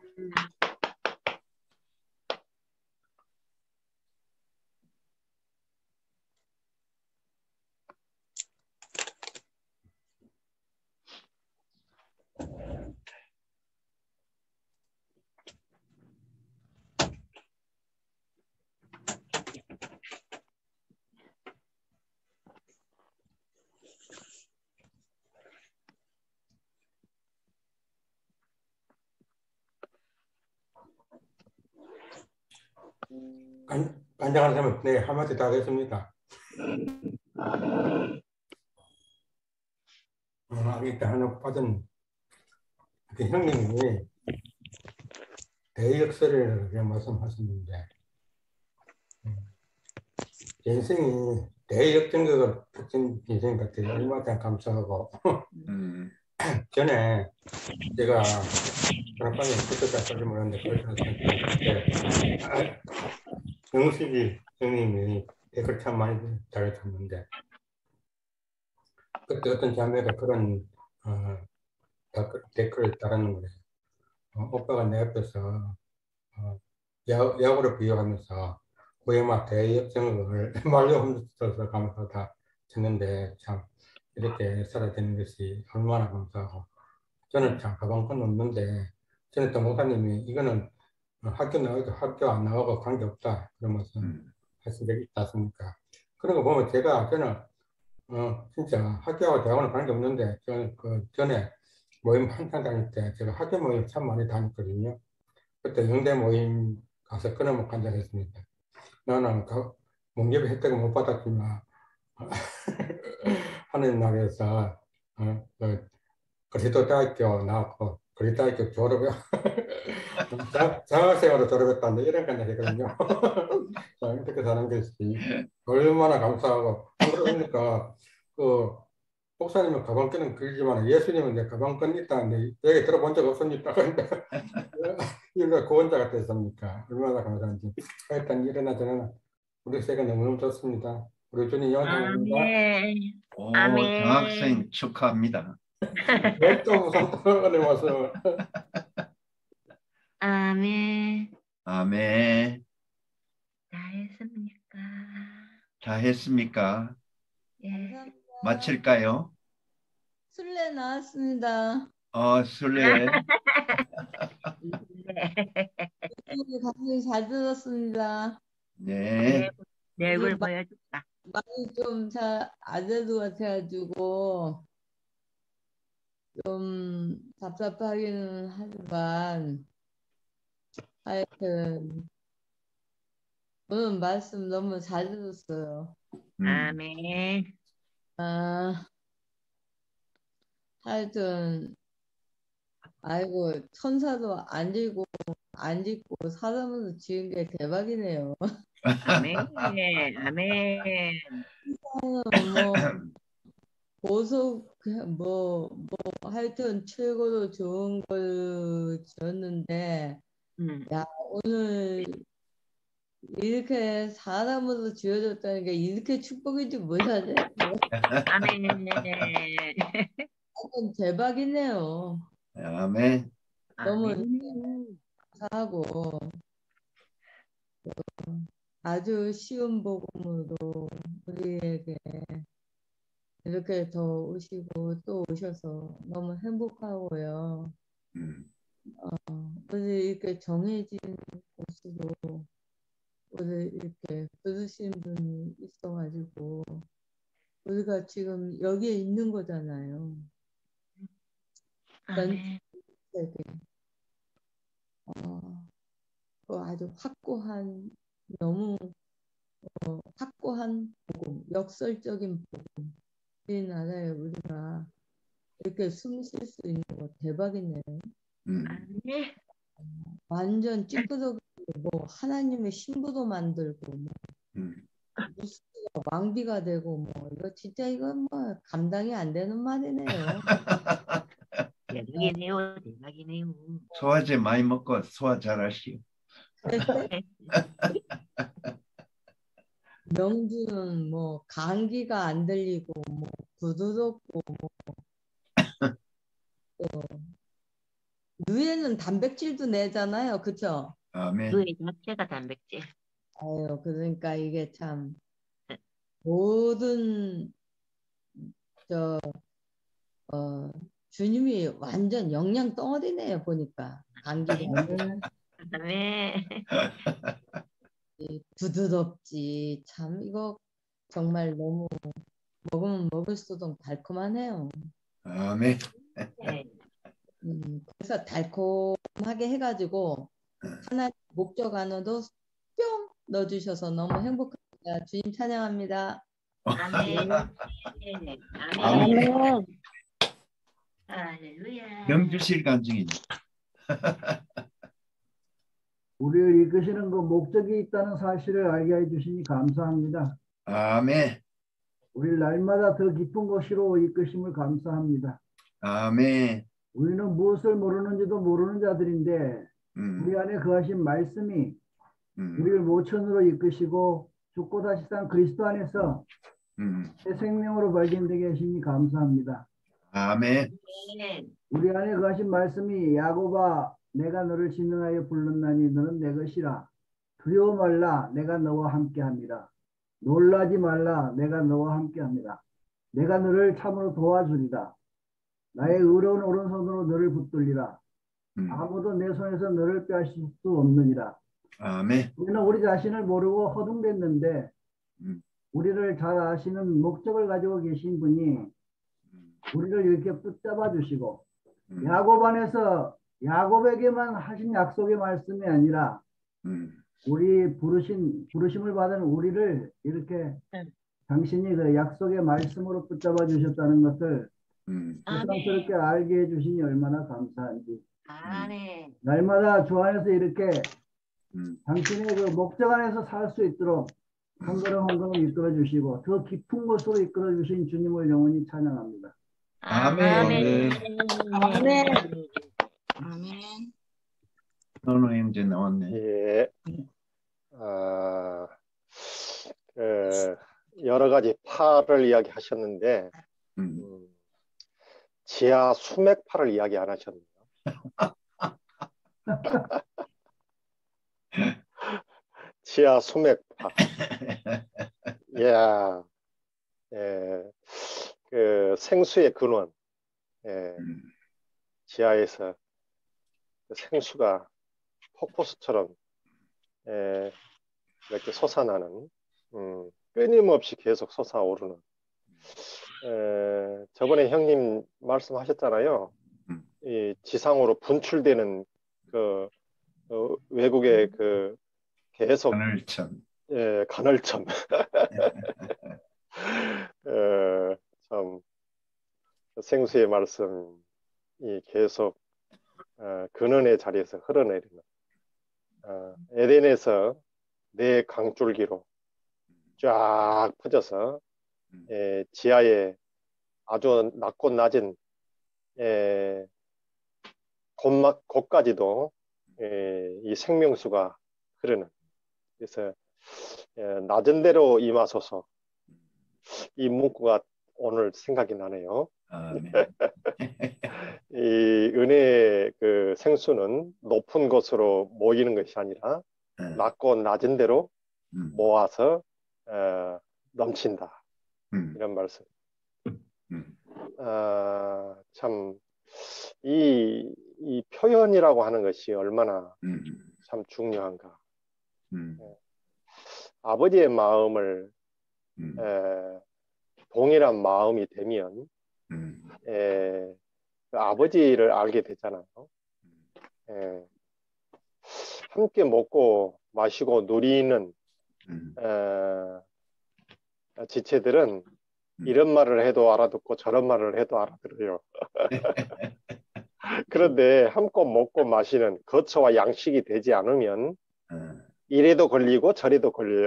Speaker 8: 간- 간장한 사람은 네, 한마디 다 하겠습니다. 어, 일단 하나 받은 그 형님이 대역설을 그냥 말씀하셨는데 음, 제 인생이 대역전거가 붙은 인생 같아요. 얼마나 감사하고
Speaker 2: 음.
Speaker 8: 전에 제가 전학방에 그때까지 살지 몰랐는데 그때 아, 영식이 형님이 댓글 참 많이 달아줬는데 그때 어떤 자매가 그런 어, 댓글, 댓글을 달았는 거예요. 어, 오빠가 내 옆에서 어, 야, 야구를 비유하면서 고해마 대역전을 말로 훔쳐서 감사하다 했는데 참 이렇게 살아야 되는 것이 얼마나 감사하고 저는 참 가방끈 없는데 저는 또 목사님이 이거는 학교 나가도 학교 안 나가고 관계없다 그런 말씀
Speaker 2: 음.
Speaker 8: 하신 적이 있지 않습니까? 그런 거 보면 제가 저는 어 진짜 학교하고 대학원은 관계없는데 저는 그 전에 모임 한창 다닐 때 제가 학교 모임 참 많이 다녔거든요. 그때 영대 모임 가서 끊어먹고 간다했습니다. 나는 몽개비 혜택을 못 받았지만 하는 나라에서 어, 그 그리스도 대학교 나왔고 그리스도 대학교 졸업해 장학생으로 졸업했다는데 이런 건 되거든요. 이렇게 사는 것이 얼마나 감사하고 그러니까 그 목사님은 가방끈은 길지만 예수님은 내 가방끈 있다는데 얘기 들어본 적 없습니까? 그러니까 이거 구원자가 됐습니까? 얼마나 감사한지. 일단 일어나 저는 우리 세가 너무너무 좋습니다. 우리 주님 영원합니다.
Speaker 3: 아멘.
Speaker 2: 오,
Speaker 3: 아멘.
Speaker 2: 장학생 축하합니다.
Speaker 8: 왜또 무섭다고 와서
Speaker 3: 아멘.
Speaker 2: 아멘.
Speaker 3: 다 했습니까?
Speaker 2: 다 했습니까?
Speaker 3: 예.
Speaker 2: 마칠까요?
Speaker 12: 술래 나왔습니다.
Speaker 2: 어, 술래.
Speaker 3: 네.
Speaker 12: 감사히 잘 들었습니다.
Speaker 2: 네.
Speaker 3: 내 얼굴 보여줄까?
Speaker 12: 많이 좀 잘 안 될 것 같아가지고 좀 답답하기는 하지만 하여튼 오늘 말씀 너무 잘 들었어요.
Speaker 2: 음.
Speaker 3: 아멘.
Speaker 12: 아, 하여튼 아이고 천사도 안 지고 안 짓고 사람으로 지은 게 대박이네요.
Speaker 3: 아멘. 아멘.
Speaker 12: 뭐 보석 뭐, 뭐 하여튼 최고로 좋은 걸 지었는데
Speaker 3: 음.
Speaker 12: 야 오늘 이렇게 사람으로 지어졌다는 게 이렇게 축복인지 몰랐네.
Speaker 3: 아멘.
Speaker 12: 완전 대박이네요.
Speaker 2: 아멘.
Speaker 12: 너무
Speaker 3: 아멘.
Speaker 12: 감사하고 아주 쉬운 복음으로 우리에게 이렇게 더 오시고 또 오셔서 너무 행복하고요.
Speaker 2: 음.
Speaker 12: 어, 우리 이렇게 정해진 곳으로 우리 이렇게 부르신 분이 있어가지고 우리가 지금 여기에 있는 거잖아요. 전
Speaker 3: 아멘.
Speaker 12: 세계 어, 그 아주 확고한 너무 어, 확고한 복음, 역설적인 복음. 이 나라에 우리가 이렇게 숨 쉴 수 있는 거 대박이네요.
Speaker 2: 음.
Speaker 3: 아멘.
Speaker 12: 완전 찌끄덕이고 뭐 하나님의 신부도 만들고 뭐
Speaker 2: 음.
Speaker 12: 무스가 왕비가 되고 뭐 이거 진짜 이건 뭐 감당이 안 되는 말이네요.
Speaker 3: 대박이네요. 대박이네요.
Speaker 2: 소화제 많이 먹고 소화 잘하시오.
Speaker 12: 명주는 뭐 감기가 안 들리고 뭐 부드럽고 뭐 또 누에는 단백질도 내잖아요, 그렇죠?
Speaker 2: 아멘.
Speaker 3: 누에 자체가 단백질.
Speaker 12: 아유, 그러니까 이게 참 모든 저 어, 주님이 완전 영양 덩어리네요 보니까 감기가
Speaker 3: 네.
Speaker 12: 부드럽지 참 이거 정말 너무 먹으면 먹을수록 달콤하네요.
Speaker 2: 아멘.
Speaker 3: 네.
Speaker 12: 음, 그래서 달콤하게 해가지고 하나님 목적 안으로 뿅 넣어주셔서 너무 행복합니다. 주님 찬양합니다.
Speaker 3: 아멘.
Speaker 2: 아멘.
Speaker 3: 아멘. 할렐루야.
Speaker 2: 명주실 간증이네.
Speaker 13: 우리를 이끄시는 그 목적이 있다는 사실을 알게 해주시니 감사합니다.
Speaker 2: 아멘.
Speaker 13: 우리 날마다 더 깊은 곳으로 이끄심을 감사합니다.
Speaker 2: 아멘.
Speaker 13: 우리는 무엇을 모르는지도 모르는 자들인데
Speaker 2: 음.
Speaker 13: 우리 안에 거하신 말씀이
Speaker 2: 음.
Speaker 13: 우리를 모천으로 이끄시고 죽고 다시 산 그리스도 안에서
Speaker 2: 음.
Speaker 13: 새 생명으로 발견되게 하시니 감사합니다.
Speaker 2: 아멘.
Speaker 13: 우리 안에 거하신 말씀이 야곱아 내가 너를 진능하여 불렀나니 너는 내 것이라. 두려워 말라 내가 너와 함께합니다. 놀라지 말라 내가 너와 함께합니다. 내가 너를 참으로 도와주리라. 나의 의로운 오른손으로 너를 붙들리라.
Speaker 2: 음.
Speaker 13: 아무도 내 손에서 너를 빼앗을 수 없느니라.
Speaker 2: 아멘.
Speaker 13: 우리는 우리 자신을 모르고 허둥댔는데
Speaker 2: 음.
Speaker 13: 우리를 잘 아시는 목적을 가지고 계신 분이 우리를 이렇게 붙잡아 주시고
Speaker 2: 음.
Speaker 13: 야곱 안에서 야곱에게만 하신 약속의 말씀이 아니라
Speaker 2: 음.
Speaker 13: 우리 부르신 부르심을 받은 우리를 이렇게 당신이 그 약속의 말씀으로 붙잡아 주셨다는 것을
Speaker 2: 음.
Speaker 13: 새삼스럽게 알게 해주시니 얼마나 감사한지.
Speaker 3: 아멘.
Speaker 13: 날마다 주 안에서 이렇게
Speaker 2: 음.
Speaker 13: 당신의 그 목적 안에서 살 수 있도록 한 걸음 한 걸음 이끌어 주시고 더 깊은 곳으로 이끌어 주신 주님을 영원히 찬양합니다.
Speaker 2: 아멘.
Speaker 3: 아멘.
Speaker 7: 아멘.
Speaker 2: 노노 형제 나왔네.
Speaker 14: 예. 아, 그 여러 가지 파를 이야기하셨는데
Speaker 2: 음.
Speaker 14: 음, 지하 수맥파를 이야기 안 하셨네요. 지하 수맥파. 야, 예, 그 생수의 근원. 예,
Speaker 2: 음.
Speaker 14: 지하에서 그 생수가 폭포수처럼 예, 이렇게 솟아나는, 음, 끊임없이 계속 솟아오르는. 에, 저번에 형님 말씀하셨잖아요.
Speaker 2: 음.
Speaker 14: 이 지상으로 분출되는 그 어, 외국의 그 계속
Speaker 2: 하늘천.
Speaker 14: 예, 간헐천. 에, 참 생수의 말씀이 계속 어, 근원의 자리에서 흘러내리는 어, 에덴에서 네 강줄기로 쫙 퍼져서 에, 지하에 아주 낮고 낮은 에, 곳마, 곳까지도 에, 이 생명수가 흐르는. 그래서 에, 낮은 데로 임하소서. 이 문구가 오늘 생각이 나네요.
Speaker 2: 아멘.
Speaker 14: 이 은혜의 그 생수는 높은 곳으로 모이는 것이 아니라
Speaker 2: 네.
Speaker 14: 낮고 낮은 데로
Speaker 2: 음.
Speaker 14: 모아서 어, 넘친다.
Speaker 2: 음.
Speaker 14: 이런 말씀.
Speaker 2: 음.
Speaker 14: 아, 참, 이, 이 표현이라고 하는 것이 얼마나
Speaker 2: 음.
Speaker 14: 참 중요한가.
Speaker 2: 음.
Speaker 14: 아버지의 마음을
Speaker 2: 음.
Speaker 14: 에, 동일한 마음이 되면
Speaker 2: 음.
Speaker 14: 에, 그 아버지를 알게 되잖아요. 에, 함께 먹고 마시고 누리는
Speaker 2: 음.
Speaker 14: 에, 지체들은
Speaker 2: 음.
Speaker 14: 이런 말을 해도 알아듣고 저런 말을 해도 알아들어요. 그런데 함께 먹고 마시는 거처와 양식이 되지 않으면
Speaker 2: 음.
Speaker 14: 이래도 걸리고 저래도 걸려요.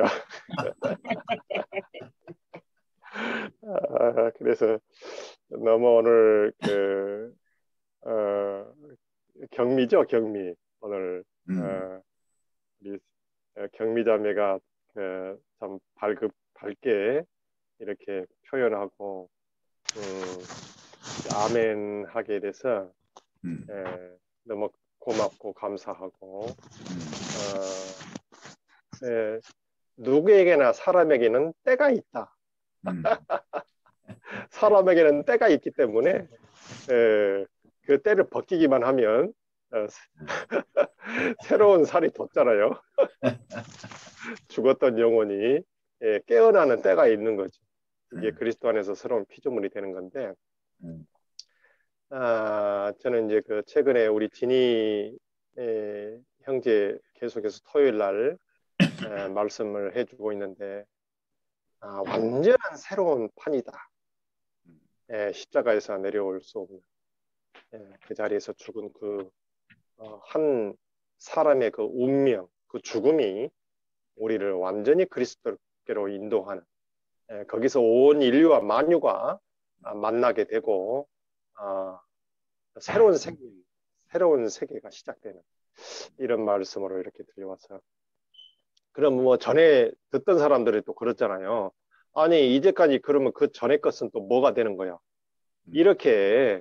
Speaker 14: 아, 그래서 너무 오늘 그 어, 경미죠, 경미. 오늘
Speaker 2: 음.
Speaker 14: 어, 우리 경미자매가 그, 참 밝, 밝게 이렇게 표현하고 음, 아멘 하게 돼서
Speaker 2: 음.
Speaker 14: 예, 너무 고맙고 감사하고 어, 예, 누구에게나 사람에게는 때가 있다.
Speaker 2: 음.
Speaker 14: 사람에게는 때가 있기 때문에 예, 그 때를 벗기기만 하면 어, 새로운 살이 돋잖아요. 죽었던 영혼이 예, 깨어나는 때가 있는 거죠. 이게 그리스도 안에서 새로운 피조물이 되는 건데, 아, 저는 이제 그 최근에 우리 진이 에, 형제 계속해서 토요일 날 에, 말씀을 해주고 있는데, 아, 완전한 새로운 판이다. 에, 십자가에서 내려올 수 없는 에, 그 자리에서 죽은 그 한 어, 사람의 그 운명, 그 죽음이 우리를 완전히 그리스도께로 인도하는 에, 거기서 온 인류와 만유가 아, 만나게 되고 아, 새로운 세계, 새로운 세계가 시작되는 이런 말씀으로 이렇게 들려와서 그럼 뭐 전에 듣던 사람들이 또 그렇잖아요. 아니 이제까지 그러면 그 전에 것은 또 뭐가 되는 거야? 이렇게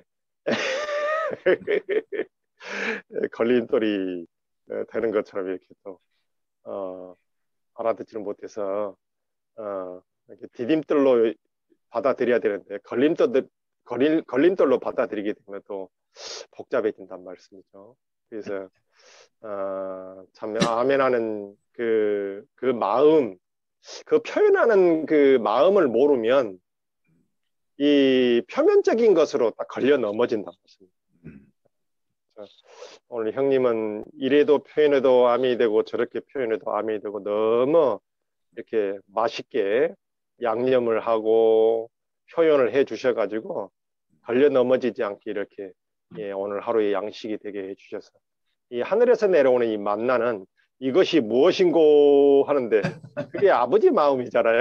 Speaker 14: 걸림돌이 되는 것처럼 이렇게 또 어, 알아듣지를 못해서 어, 이렇게 디딤돌로 받아들여야 되는데 걸림돌 걸림, 걸림돌로 받아들이게 되면 또 복잡해진단 말씀이죠. 그래서 어, 참 아멘하는 그, 그 마음, 그 표현하는 그 마음을 모르면 이 표면적인 것으로 딱 걸려 넘어진단 말씀입니다. 오늘 형님은 이래도 표현해도 암이 되고 저렇게 표현해도 암이 되고 너무 이렇게 맛있게 양념을 하고 표현을 해 주셔가지고 걸려 넘어지지 않게 이렇게 예, 오늘 하루의 양식이 되게 해 주셔서 이 하늘에서 내려오는 이 만나는 이것이 무엇인고 하는데 그게 아버지 마음이잖아요.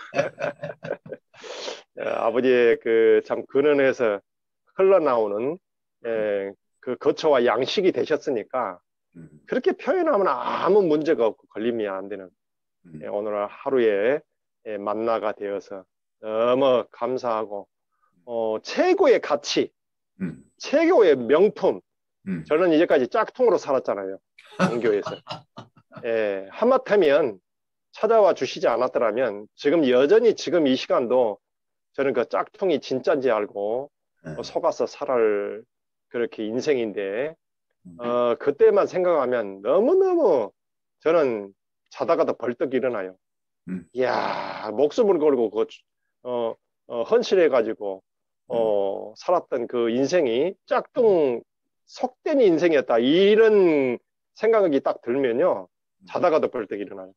Speaker 14: 아버지의 그 참 근원에서 흘러나오는 예, 그 거처와 양식이 되셨으니까 그렇게 표현하면 아무 문제가 없고 걸림이 안 되는 예, 오늘 하루에 예, 만나가 되어서 너무 감사하고 어, 최고의 가치,
Speaker 2: 음.
Speaker 14: 최고의 명품.
Speaker 2: 음.
Speaker 14: 저는 이제까지 짝퉁으로 살았잖아요. 종교에서. 예, 하마터면 찾아와 주시지 않았더라면 지금 여전히 지금 이 시간도 저는 그 짝퉁이 진짜인지 알고 어, 속아서 살을 그렇게 인생인데 어, 그때만 생각하면 너무너무 저는 자다가도 벌떡 일어나요.
Speaker 2: 음.
Speaker 14: 이야, 목숨을 걸고 그, 어, 어, 헌신해가지고 어, 살았던 그 인생이 짝퉁 속된 인생이었다. 이런 생각이 딱 들면요. 자다가도 벌떡 일어나요.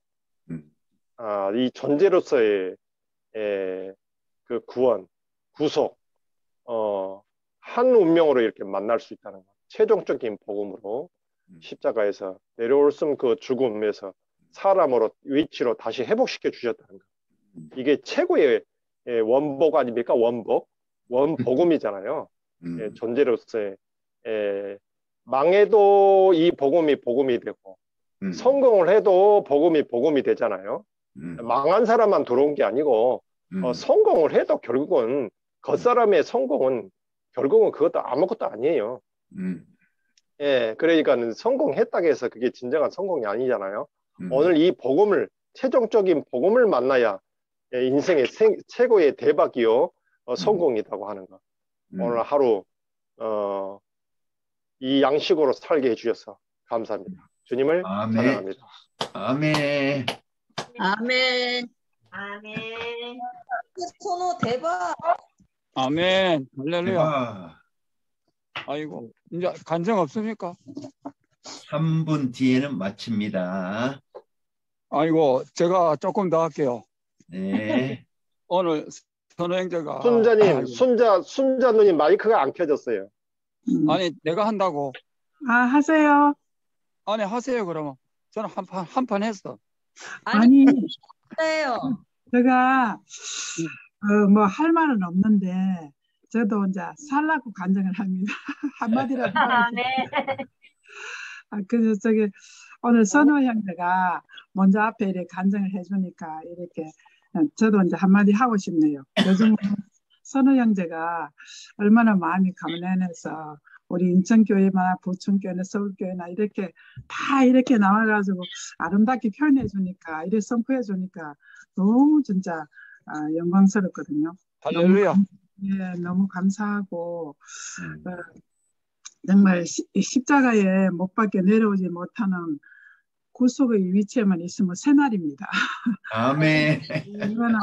Speaker 14: 아, 이 존재로서의 에, 그 구원, 구속, 어, 한 운명으로 이렇게 만날 수 있다는 것. 최종적인 복음으로 십자가에서 내려올 수 그 죽음에서 사람으로 위치로 다시 회복시켜 주셨다는 것. 이게 최고의 원복 아닙니까? 원복. 원복음이잖아요.
Speaker 2: 음.
Speaker 14: 예, 존재로서의 예, 망해도 이 복음이 복음이 되고
Speaker 2: 음.
Speaker 14: 성공을 해도 복음이 복음이 되잖아요.
Speaker 2: 음.
Speaker 14: 망한 사람만 들어온 게 아니고
Speaker 2: 음.
Speaker 14: 어, 성공을 해도 결국은 겉사람의 성공은 결국은 그것도 아무것도 아니에요.
Speaker 2: 음.
Speaker 14: 예, 그러니까 성공했다고 해서 그게 진정한 성공이 아니잖아요.
Speaker 2: 음.
Speaker 14: 오늘 이 복음을 최종적인 복음을 만나야 예, 인생의 생, 최고의 대박이요 어, 성공이라고 하는 거.
Speaker 2: 음.
Speaker 14: 오늘 하루 어, 이 양식으로 살게 해주셔서 감사합니다. 주님을
Speaker 2: 아멘.
Speaker 14: 찬양합니다.
Speaker 2: 아멘.
Speaker 7: 아멘.
Speaker 3: 아멘.
Speaker 12: 선호 대박.
Speaker 11: 아멘. 할렐루야.
Speaker 2: 대박.
Speaker 11: 아이고, 이제 간증 없습니까?
Speaker 2: 삼 분 뒤에는 마칩니다.
Speaker 11: 아이고, 제가 조금 더 할게요.
Speaker 2: 네.
Speaker 11: 오늘 선호 형제가
Speaker 14: 순자님,
Speaker 11: 아이고.
Speaker 14: 순자, 순자 누님 마이크가 안 켜졌어요.
Speaker 11: 아니 내가 한다고.
Speaker 15: 아, 하세요.
Speaker 11: 아니 하세요 그러면. 저는 한 판 한 판 했어.
Speaker 15: 아니,
Speaker 7: 해요.
Speaker 15: 제가 어, 뭐 할 말은 없는데 저도 이제 살라고 간증을 합니다. 한마디라도 하고
Speaker 9: 아,
Speaker 15: 싶어요.
Speaker 9: 네.
Speaker 15: 아, 그래서 저기 오늘 선호 형제가 먼저 앞에 이렇게 간증을 해주니까 이렇게 저도 이제 한마디 하고 싶네요. 요즘 선호 형제가 얼마나 마음이 가난해서 우리 인천교회나 부천교회나 서울교회나 이렇게 다 이렇게 나와가지고 아름답게 표현해 주니까 이렇게 선포해 주니까 너무 진짜 아, 영광스럽거든요.
Speaker 11: 할렐루야.
Speaker 15: 너무, 예, 너무 감사하고 어, 정말 시, 십자가에 못 박혀 내려오지 못하는 구속의 위치에만 있으면 새날입니다.
Speaker 2: 아멘.
Speaker 15: 이거는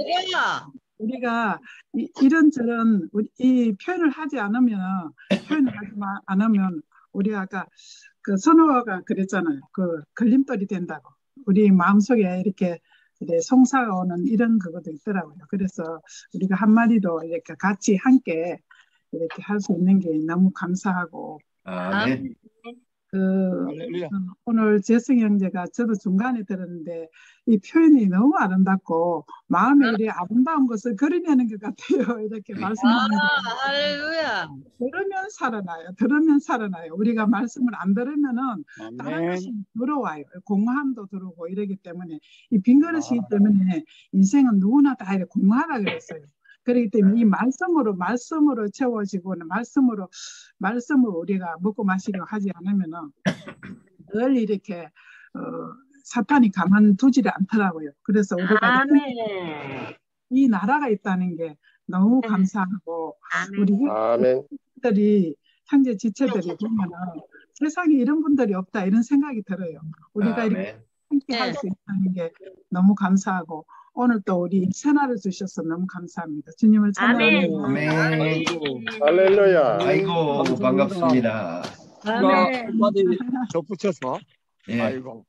Speaker 15: 우리가 이, 이런저런 우리, 이 표현을 하지 않으면 표현을 하지 마, 않으면 우리가 아까 그 선호가 그랬잖아요. 그 걸림돌이 된다고. 우리 마음속에 이렇게 이제 송사가 오는 이런 그것도 있더라고요. 그래서 우리가 한마디도 이렇게 같이 함께 이렇게 할 수 있는 게 너무 감사하고.
Speaker 2: 아멘.
Speaker 15: 그
Speaker 11: 할렐루야.
Speaker 15: 오늘 재승 형제가 저도 중간에 들었는데 이 표현이 너무 아름답고 마음에 이렇게 아름다운 것을 그려내는 것 같아요. 이렇게 말씀합니다.
Speaker 7: 아, 할렐루야.
Speaker 15: 들으면 살아나요. 들으면 살아나요. 우리가 말씀을 안 들으면은 다른
Speaker 11: 아멘.
Speaker 15: 것이 들어와요. 공허함도 들어오고 이러기 때문에 이 빈그릇이기 때문에 인생은 누구나 다 이렇게 공허하다 그랬어요. 그렇기 때문에 이 말씀으로 말씀으로 채워지고는 말씀으로 말씀으로 우리가 먹고 마시고 하지 않으면은 늘 이렇게 어, 사탄이 가만두지를 않더라고요. 그래서 우리가
Speaker 9: 아멘.
Speaker 15: 이 나라가 있다는 게 너무 감사하고 우리
Speaker 14: 아멘.
Speaker 15: 형제들이 형제 지체들이 보면은 세상에 이런 분들이 없다 이런 생각이 들어요. 우리가 이렇게 함께 할 수 있다는 게 너무 감사하고. 오늘 또 우리 새날을 주셔서 너무 감사합니다. 주님을 찬양합니다.
Speaker 2: 아멘.
Speaker 14: 할렐루야.
Speaker 2: 아이고 반갑습니다.
Speaker 11: 제가 한마디 덧붙여서
Speaker 2: 예.
Speaker 11: 아이고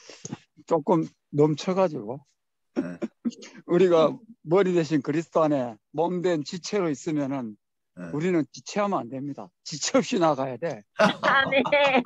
Speaker 11: 조금 넘쳐가지고 우리가 머리 대신 그리스도 안에 몸된 지체로 있으면은 우리는 지체하면 안 됩니다. 지체 없이 나가야 돼.
Speaker 9: 아멘.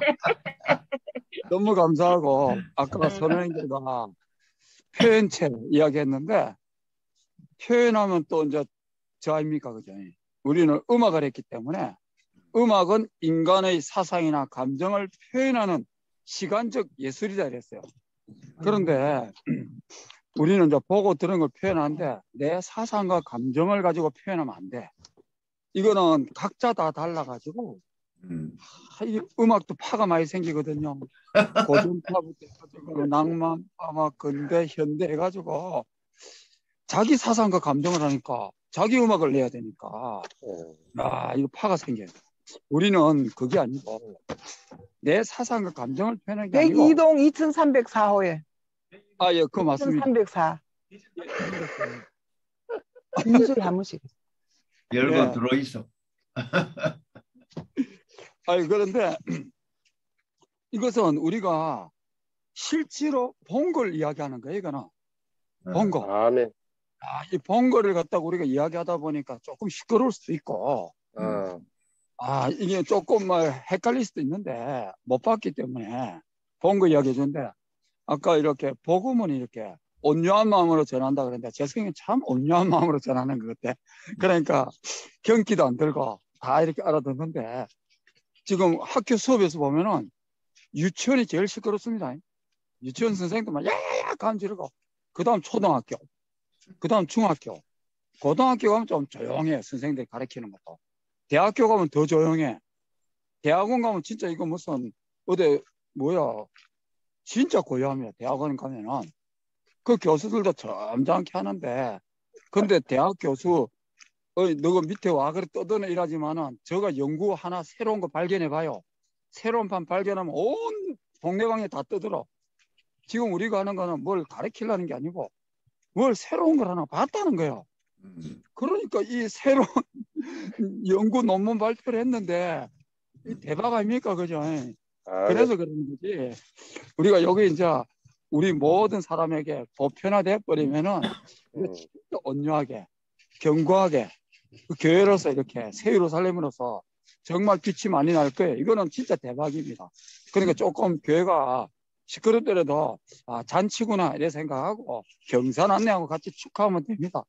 Speaker 11: 너무 감사하고 아까 선생님들과 표현체 이야기했는데 표현하면 또 이제 저 아닙니까 그죠? 우리는 음악을 했기 때문에 음악은 인간의 사상이나 감정을 표현하는 시간적 예술이다 그랬어요. 그런데 우리는 이제 보고 들은 걸 표현하는데 내 사상과 감정을 가지고 표현하면 안 돼. 이거는 각자 다 달라가지고
Speaker 2: 음.
Speaker 11: 하, 이 음악도 파가 많이 생기거든요. 고전파부터 해가지고 낭만파, 막 근대, 현대 해가지고 자기 사상과 감정을 하니까 자기 음악을 내야 되니까 아 이거 파가 생겨요. 우리는 그게 아니고 내 사상과 감정을 표현하는 게 아니고
Speaker 4: 백이 동 이천삼백사 호에
Speaker 11: 아 예 그거 맞습니다.
Speaker 4: 이천삼백사 민수리 한 번씩
Speaker 2: 열고
Speaker 11: 네.
Speaker 2: 들어있어.
Speaker 11: 아니 그런데 이것은 우리가 실제로 본 걸 이야기하는 거예요. 이거는 본 거.
Speaker 14: 아멘.
Speaker 11: 아, 이 본 거를 갖다가 우리가 이야기하다 보니까 조금 시끄러울 수도 있고
Speaker 14: 아,
Speaker 11: 아 이게 조금 뭐 헷갈릴 수도 있는데 못 봤기 때문에 본 거 이야기해 주는데 아까 이렇게 복음은 이렇게 온유한 마음으로 전한다 그랬는데 제 생각엔 참 온유한 마음으로 전하는 것 같아. 그러니까 경기도 안 들고 다 이렇게 알아듣는데 지금 학교 수업에서 보면은 유치원이 제일 시끄럽습니다. 유치원 선생님도 막 야야야 간지르고 그 다음 초등학교 그 다음 중학교 고등학교 가면 좀 조용해. 선생님들이 가르치는 것도. 대학교 가면 더 조용해. 대학원 가면 진짜 이거 무슨 어디 뭐야 진짜 고요합니다. 대학원 가면은 그 교수들도 점잖게 하는데 근데 대학 교수 어이 너가 밑에 와 그래 떠드는 일하지만은 저가 연구 하나 새로운 거 발견해 봐요. 새로운 판 발견하면 온 동네방에 다 떠들어. 지금 우리가 하는 거는 뭘 가르치려는 게 아니고 뭘 새로운 걸 하나 봤다는 거예요. 그러니까 이 새로운 연구 논문 발표를 했는데 대박 아닙니까? 그죠? 그래서 그런 거지. 우리가 여기 이제 우리 모든 사람에게 보편화돼 버리면은 진짜 온유하게 견고하게 그 교회로서 이렇게 세위로 살림으로써 정말 빛이 많이 날 거예요. 이거는 진짜 대박입니다. 그러니까 조금 교회가 시끄럽더라도 아, 잔치구나 이래 생각하고 경산 안내하고 같이 축하하면 됩니다.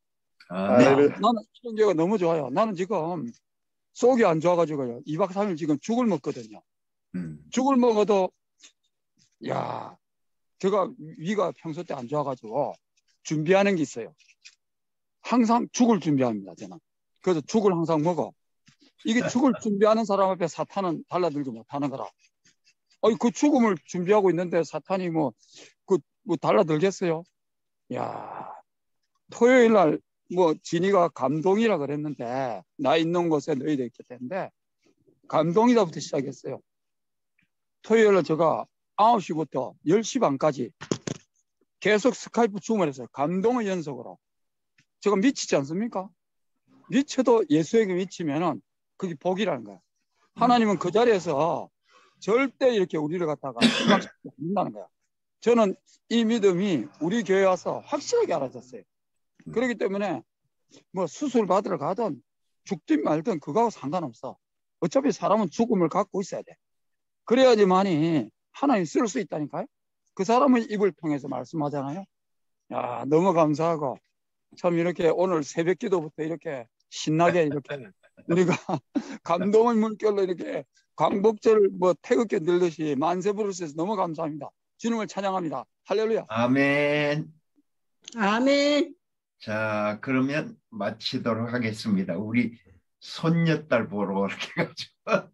Speaker 2: 아, 네.
Speaker 11: 야, 나는 이런 경우가 너무 좋아요. 나는 지금 속이 안 좋아가지고요. 이 박 삼 일 지금 죽을 먹거든요.
Speaker 2: 음.
Speaker 11: 죽을 먹어도 야, 제가 위가 평소 때 안 좋아가지고 준비하는 게 있어요. 항상 죽을 준비합니다, 저는. 그래서 죽을 항상 먹어. 이게 죽을 준비하는 사람 앞에 사탄은 달라들지 못하는 거라. 아니, 그 죽음을 준비하고 있는데 사탄이 뭐, 그, 뭐 달라들겠어요? 야, 토요일 날 뭐 진이가 감동이라 그랬는데 나 있는 곳에 너희들 있게 되는데 감동이다부터 시작했어요. 토요일 날 제가 아홉 시부터 열 시 반까지 계속 스카이프 줌을 했어요. 감동의 연속으로. 제가 미치지 않습니까? 미쳐도 예수에게 미치면은 그게 복이라는 거야. 하나님은 그 자리에서 절대 이렇게 우리를 갖다가 생각시키지 않는다는 거야. 저는 이 믿음이 우리 교회에 와서 확실하게 알아졌어요. 그렇기 때문에 뭐 수술 받으러 가든 죽든 말든 그거하고 상관없어. 어차피 사람은 죽음을 갖고 있어야 돼. 그래야지만이 하나님 쓸 수 있다니까요. 그 사람의 입을 통해서 말씀하잖아요. 야, 너무 감사하고 참 이렇게 오늘 새벽 기도부터 이렇게 신나게 이렇게 우리가 감동의 물결로 이렇게 광복절 뭐 태극기 들듯이 만세 부를 수 있어서 너무 감사합니다. 주님을 찬양합니다. 할렐루야.
Speaker 2: 아멘.
Speaker 7: 아멘.
Speaker 2: 자, 그러면 마치도록 하겠습니다. 우리 손녀딸 보러 이렇게 가지고.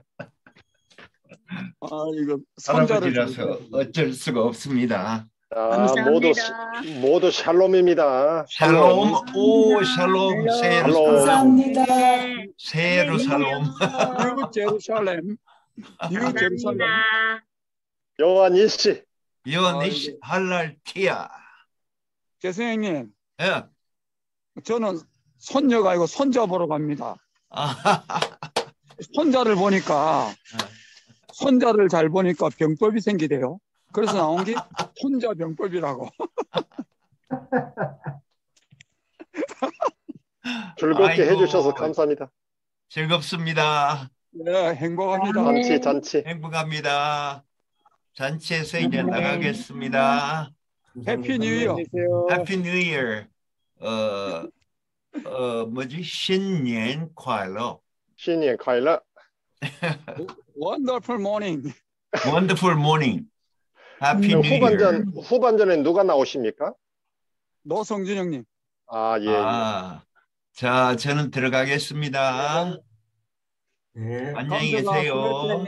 Speaker 11: 아, 이거 손자를
Speaker 2: 할아버지라서 어쩔 수가 없습니다.
Speaker 14: 자, 모두 모두 샬롬입니다.
Speaker 2: 샬롬, 오 샬롬, 새로 샬롬, 새로 샬롬.
Speaker 11: 뉴 제루살렘, 뉴 제루살렘.
Speaker 14: 요한 일시,
Speaker 2: 요한 일시, 할랄티야.
Speaker 11: 제 선생님,
Speaker 2: 예.
Speaker 11: 저는 손녀가 아니고 손자 보러 갑니다. 손자를 보니까 손자를 잘 보니까 병법이 생기대요. 그래서 나온 게 손자 병법이라고.
Speaker 14: 즐겁게
Speaker 2: 아이고,
Speaker 14: 해주셔서 감사합니다.
Speaker 2: 즐겁습니다.
Speaker 11: 네, 행복합니다.
Speaker 14: 잔치 잔치.
Speaker 2: 행복합니다. 잔치에서 이제 나가겠습니다.
Speaker 11: 해피 뉴 이어.
Speaker 2: 해피 뉴 이어. 어, 어, 뭐지? 신년 快乐.
Speaker 14: 신년 快乐.
Speaker 11: Wonderful morning.
Speaker 2: Wonderful morning. 해피 뉴 이어.
Speaker 14: 후반전 후반전에 누가 나오십니까?
Speaker 11: 노성준 형님.
Speaker 14: 아, 예.
Speaker 2: 아, 자, 저는 들어가겠습니다.
Speaker 8: 예.
Speaker 2: 안녕히 계세요.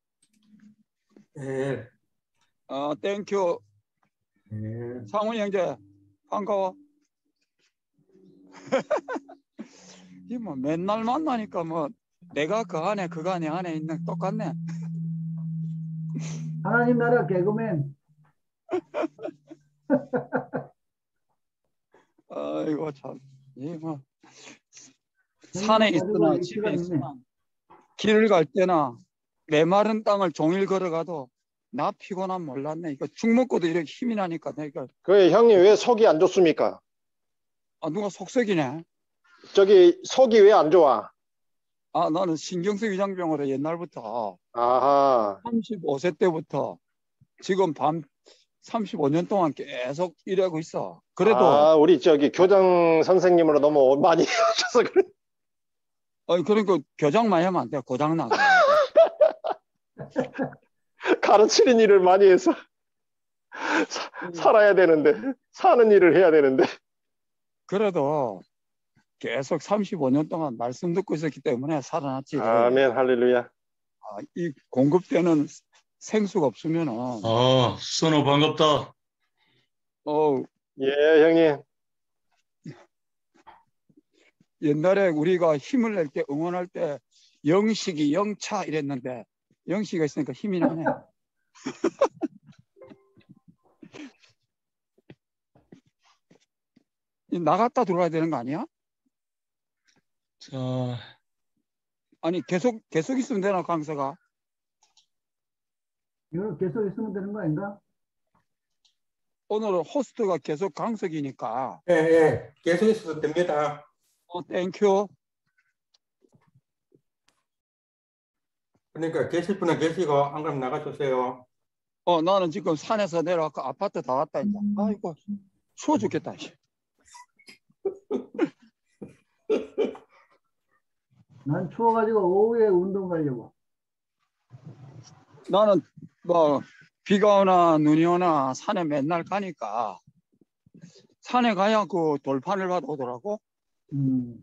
Speaker 8: 예.
Speaker 11: 어, 땡큐.
Speaker 8: 예.
Speaker 11: 상훈이 형제 반가워. 이 뭐 맨날 만나니까 뭐 내가 그 안에 그 안에 안에 있는 똑같네.
Speaker 13: 하나님 나라 개그맨.
Speaker 11: 아이고 참. 이 뭐 산에 있으나 집에 있으나 길을 갈 때나 메마른 땅을 종일 걸어가도 나 피곤함 몰랐네. 이거 죽 먹고도 이렇게 힘이 나니까 내가.
Speaker 14: 그 형님 왜 속이 안 좋습니까?
Speaker 11: 아 누가 속색이네.
Speaker 14: 저기 속이 왜 안 좋아?
Speaker 11: 아 나는 신경성 위장병으로 옛날부터
Speaker 14: 아하.
Speaker 11: 삼십오 세 때부터 지금 밤 삼십오 년 동안 계속 일하고 있어. 그래도
Speaker 14: 아, 우리 저기 교장 선생님으로 너무 많이 하셔서 그래.
Speaker 11: 아니 그러니까 교장 많이 하면 안 돼. 고장 나.
Speaker 14: 가르치는 일을 많이 해서 사, 살아야 되는데 사는 일을 해야 되는데.
Speaker 11: 그래도 계속 삼십오 년 동안 말씀 듣고 있었기 때문에 살아났지.
Speaker 14: 아멘 할렐루야.
Speaker 11: 아, 이 공급되는 생수가 없으면은.
Speaker 1: 아, 선호 반갑다.
Speaker 11: 어.
Speaker 14: 예, 형님.
Speaker 11: 옛날에 우리가 힘을 낼 때 응원할 때 영식이 영차 이랬는데 영식이가 있으니까 힘이 나네. 나갔다 들어가야 되는 거 아니야?
Speaker 1: 자,
Speaker 11: 아니 계속 계속 있으면 되나 강사가?
Speaker 13: 이거 계속 있으면 되는 거 아닌가?
Speaker 11: 오늘은 호스트가 계속 강석이니까.
Speaker 8: 예, 예. 계속 있어도 됩니다.
Speaker 11: 어, 땡큐.
Speaker 8: 그러니까 계실 분은 계시고 안 그러면 나가주세요.
Speaker 11: 어, 나는 지금 산에서 내려와서 아파트 다 왔다 이제. 아이고 추워 죽겠다.
Speaker 13: 난 추워가지고 오후에 운동 가려고.
Speaker 11: 나는 뭐 비가 오나 눈이 오나 산에 맨날 가니까 산에 가야 그 돌판을 받아 오더라고.
Speaker 13: 음.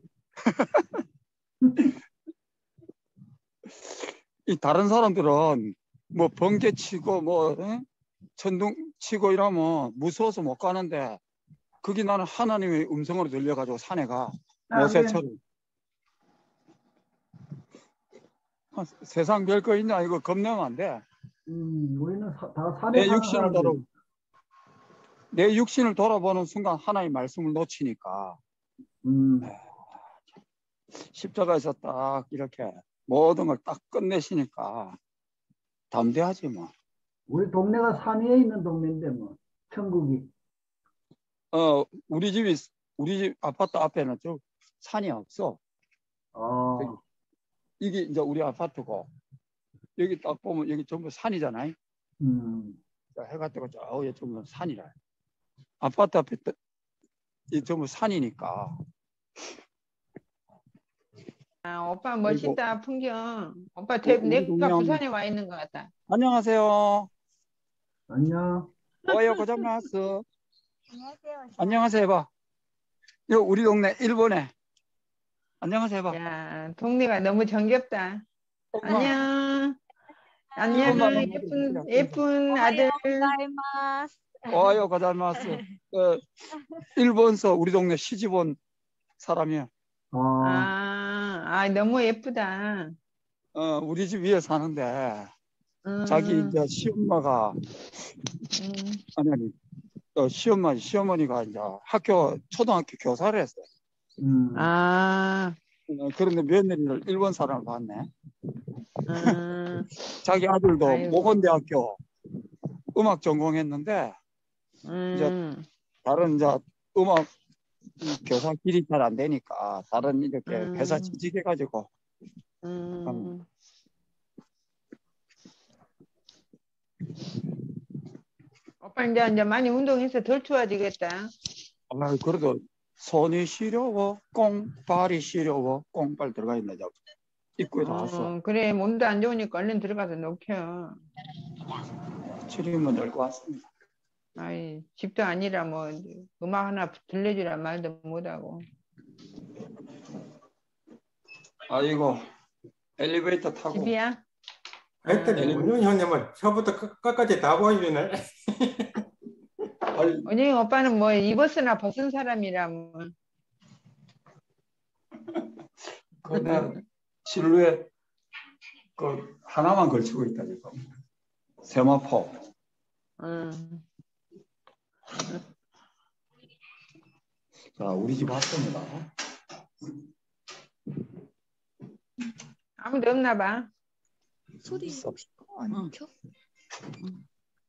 Speaker 11: 이 다른 사람들은 뭐 번개 치고 뭐 에? 천둥 치고 이러면 무서워서 못 가는데 그게 나는 하나님의 음성으로 들려가지고 산에 가. 모세처럼. 아, 세상 별거 있냐 이거 겁내면 안 돼.
Speaker 13: 음, 우리는 사, 다 산에
Speaker 11: 내
Speaker 13: 사는
Speaker 11: 육신을
Speaker 13: 사람들.
Speaker 11: 돌아 내 육신을 돌아보는 순간 하나님의 말씀을 놓치니까
Speaker 13: 음.
Speaker 11: 십자가에서 딱 이렇게 모든 걸 딱 끝내시니까 담대하지 뭐.
Speaker 13: 우리 동네가 산 위에 있는 동네인데 뭐 천국이.
Speaker 11: 어 우리 집이 우리 집 아파트 앞에는 저 산이 없어.
Speaker 13: 어.
Speaker 11: 저기, 이게 이제 우리 아파트고 여기 딱 보면 여기 전부 산이잖아요.
Speaker 13: 음.
Speaker 11: 자, 해가 뜨고 저 위에 전부 산이라. 아파트 앞에 이 전부 산이니까.
Speaker 4: 아, 오빠 멋있다
Speaker 11: 그리고
Speaker 4: 풍경. 오빠
Speaker 11: 우-
Speaker 4: 대,
Speaker 11: 우리
Speaker 4: 내가
Speaker 11: 동네 한번-
Speaker 4: 부산에 와 있는 것 같다.
Speaker 11: 안녕하세요.
Speaker 13: 안녕.
Speaker 11: 어여 고장났어. 안녕하세요 해봐. 요 우리 동네 일본에. 안녕하세요 해봐.
Speaker 4: 야, 동네가 너무 정겹다.
Speaker 11: 엄마.
Speaker 4: 안녕. 안녕.
Speaker 11: 일본말
Speaker 4: 예쁜 예쁜 아들.
Speaker 11: 어여 고장났어. 어, 일본서 우리 동네 시집 온 사람이야.
Speaker 4: 아, 아 너무 예쁘다.
Speaker 11: 어, 우리 집 위에 사는데
Speaker 4: 음,
Speaker 11: 자기 이제 시엄마가
Speaker 4: 음.
Speaker 11: 아니 아니 어, 시엄마 시어머니가 이제 학교 초등학교 교사를 했어요.
Speaker 13: 음.
Speaker 4: 아,
Speaker 11: 어, 그런데 며느리를 일본 사람을 봤네.
Speaker 4: 음,
Speaker 11: 자기 아들도
Speaker 4: 아이고.
Speaker 11: 모건대학교 음악 전공했는데 이제
Speaker 4: 음,
Speaker 11: 다른 이제 음악 교사 길이 잘 안 되니까 다른 이렇게
Speaker 4: 음.
Speaker 11: 회사 취직해가지고
Speaker 4: 음. 오빠 이제 이제 많이 운동해서 덜 추워지겠다.
Speaker 11: 아 그래도 손이 시려워 꽁 발이 시려워 꽁발 들어가 있네 저 입구에 나왔어.
Speaker 4: 어, 그래 몸도 안 좋으니까 얼른 들어가서 녹혀.
Speaker 11: 출입문 열고 왔습니다.
Speaker 4: 아이 집도 아니라 뭐 음악 하나 들려주라 말도 못하고.
Speaker 11: 아이고 엘리베이터 타고
Speaker 4: 집이야?
Speaker 8: 하여튼 문윤 형님은 처음부터 끝- 끝까지 다 보여주네.
Speaker 4: 언니 오빠는 뭐 입었으나 벗은 사람이라 뭐.
Speaker 11: 그내 실루엣 그 하나만 걸치고 있다 지금 세마포.
Speaker 4: 음.
Speaker 11: 자 우리 집 왔습니다.
Speaker 4: 아무도 없나 봐.
Speaker 16: 소리
Speaker 11: 있어.
Speaker 16: 안 켜? 응.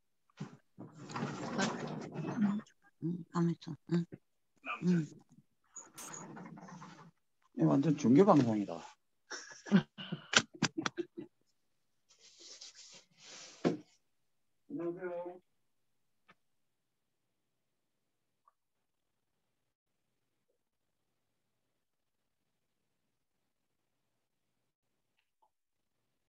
Speaker 16: 응, 가만 있어. 응. 응.
Speaker 11: 완전 중계 방송이다.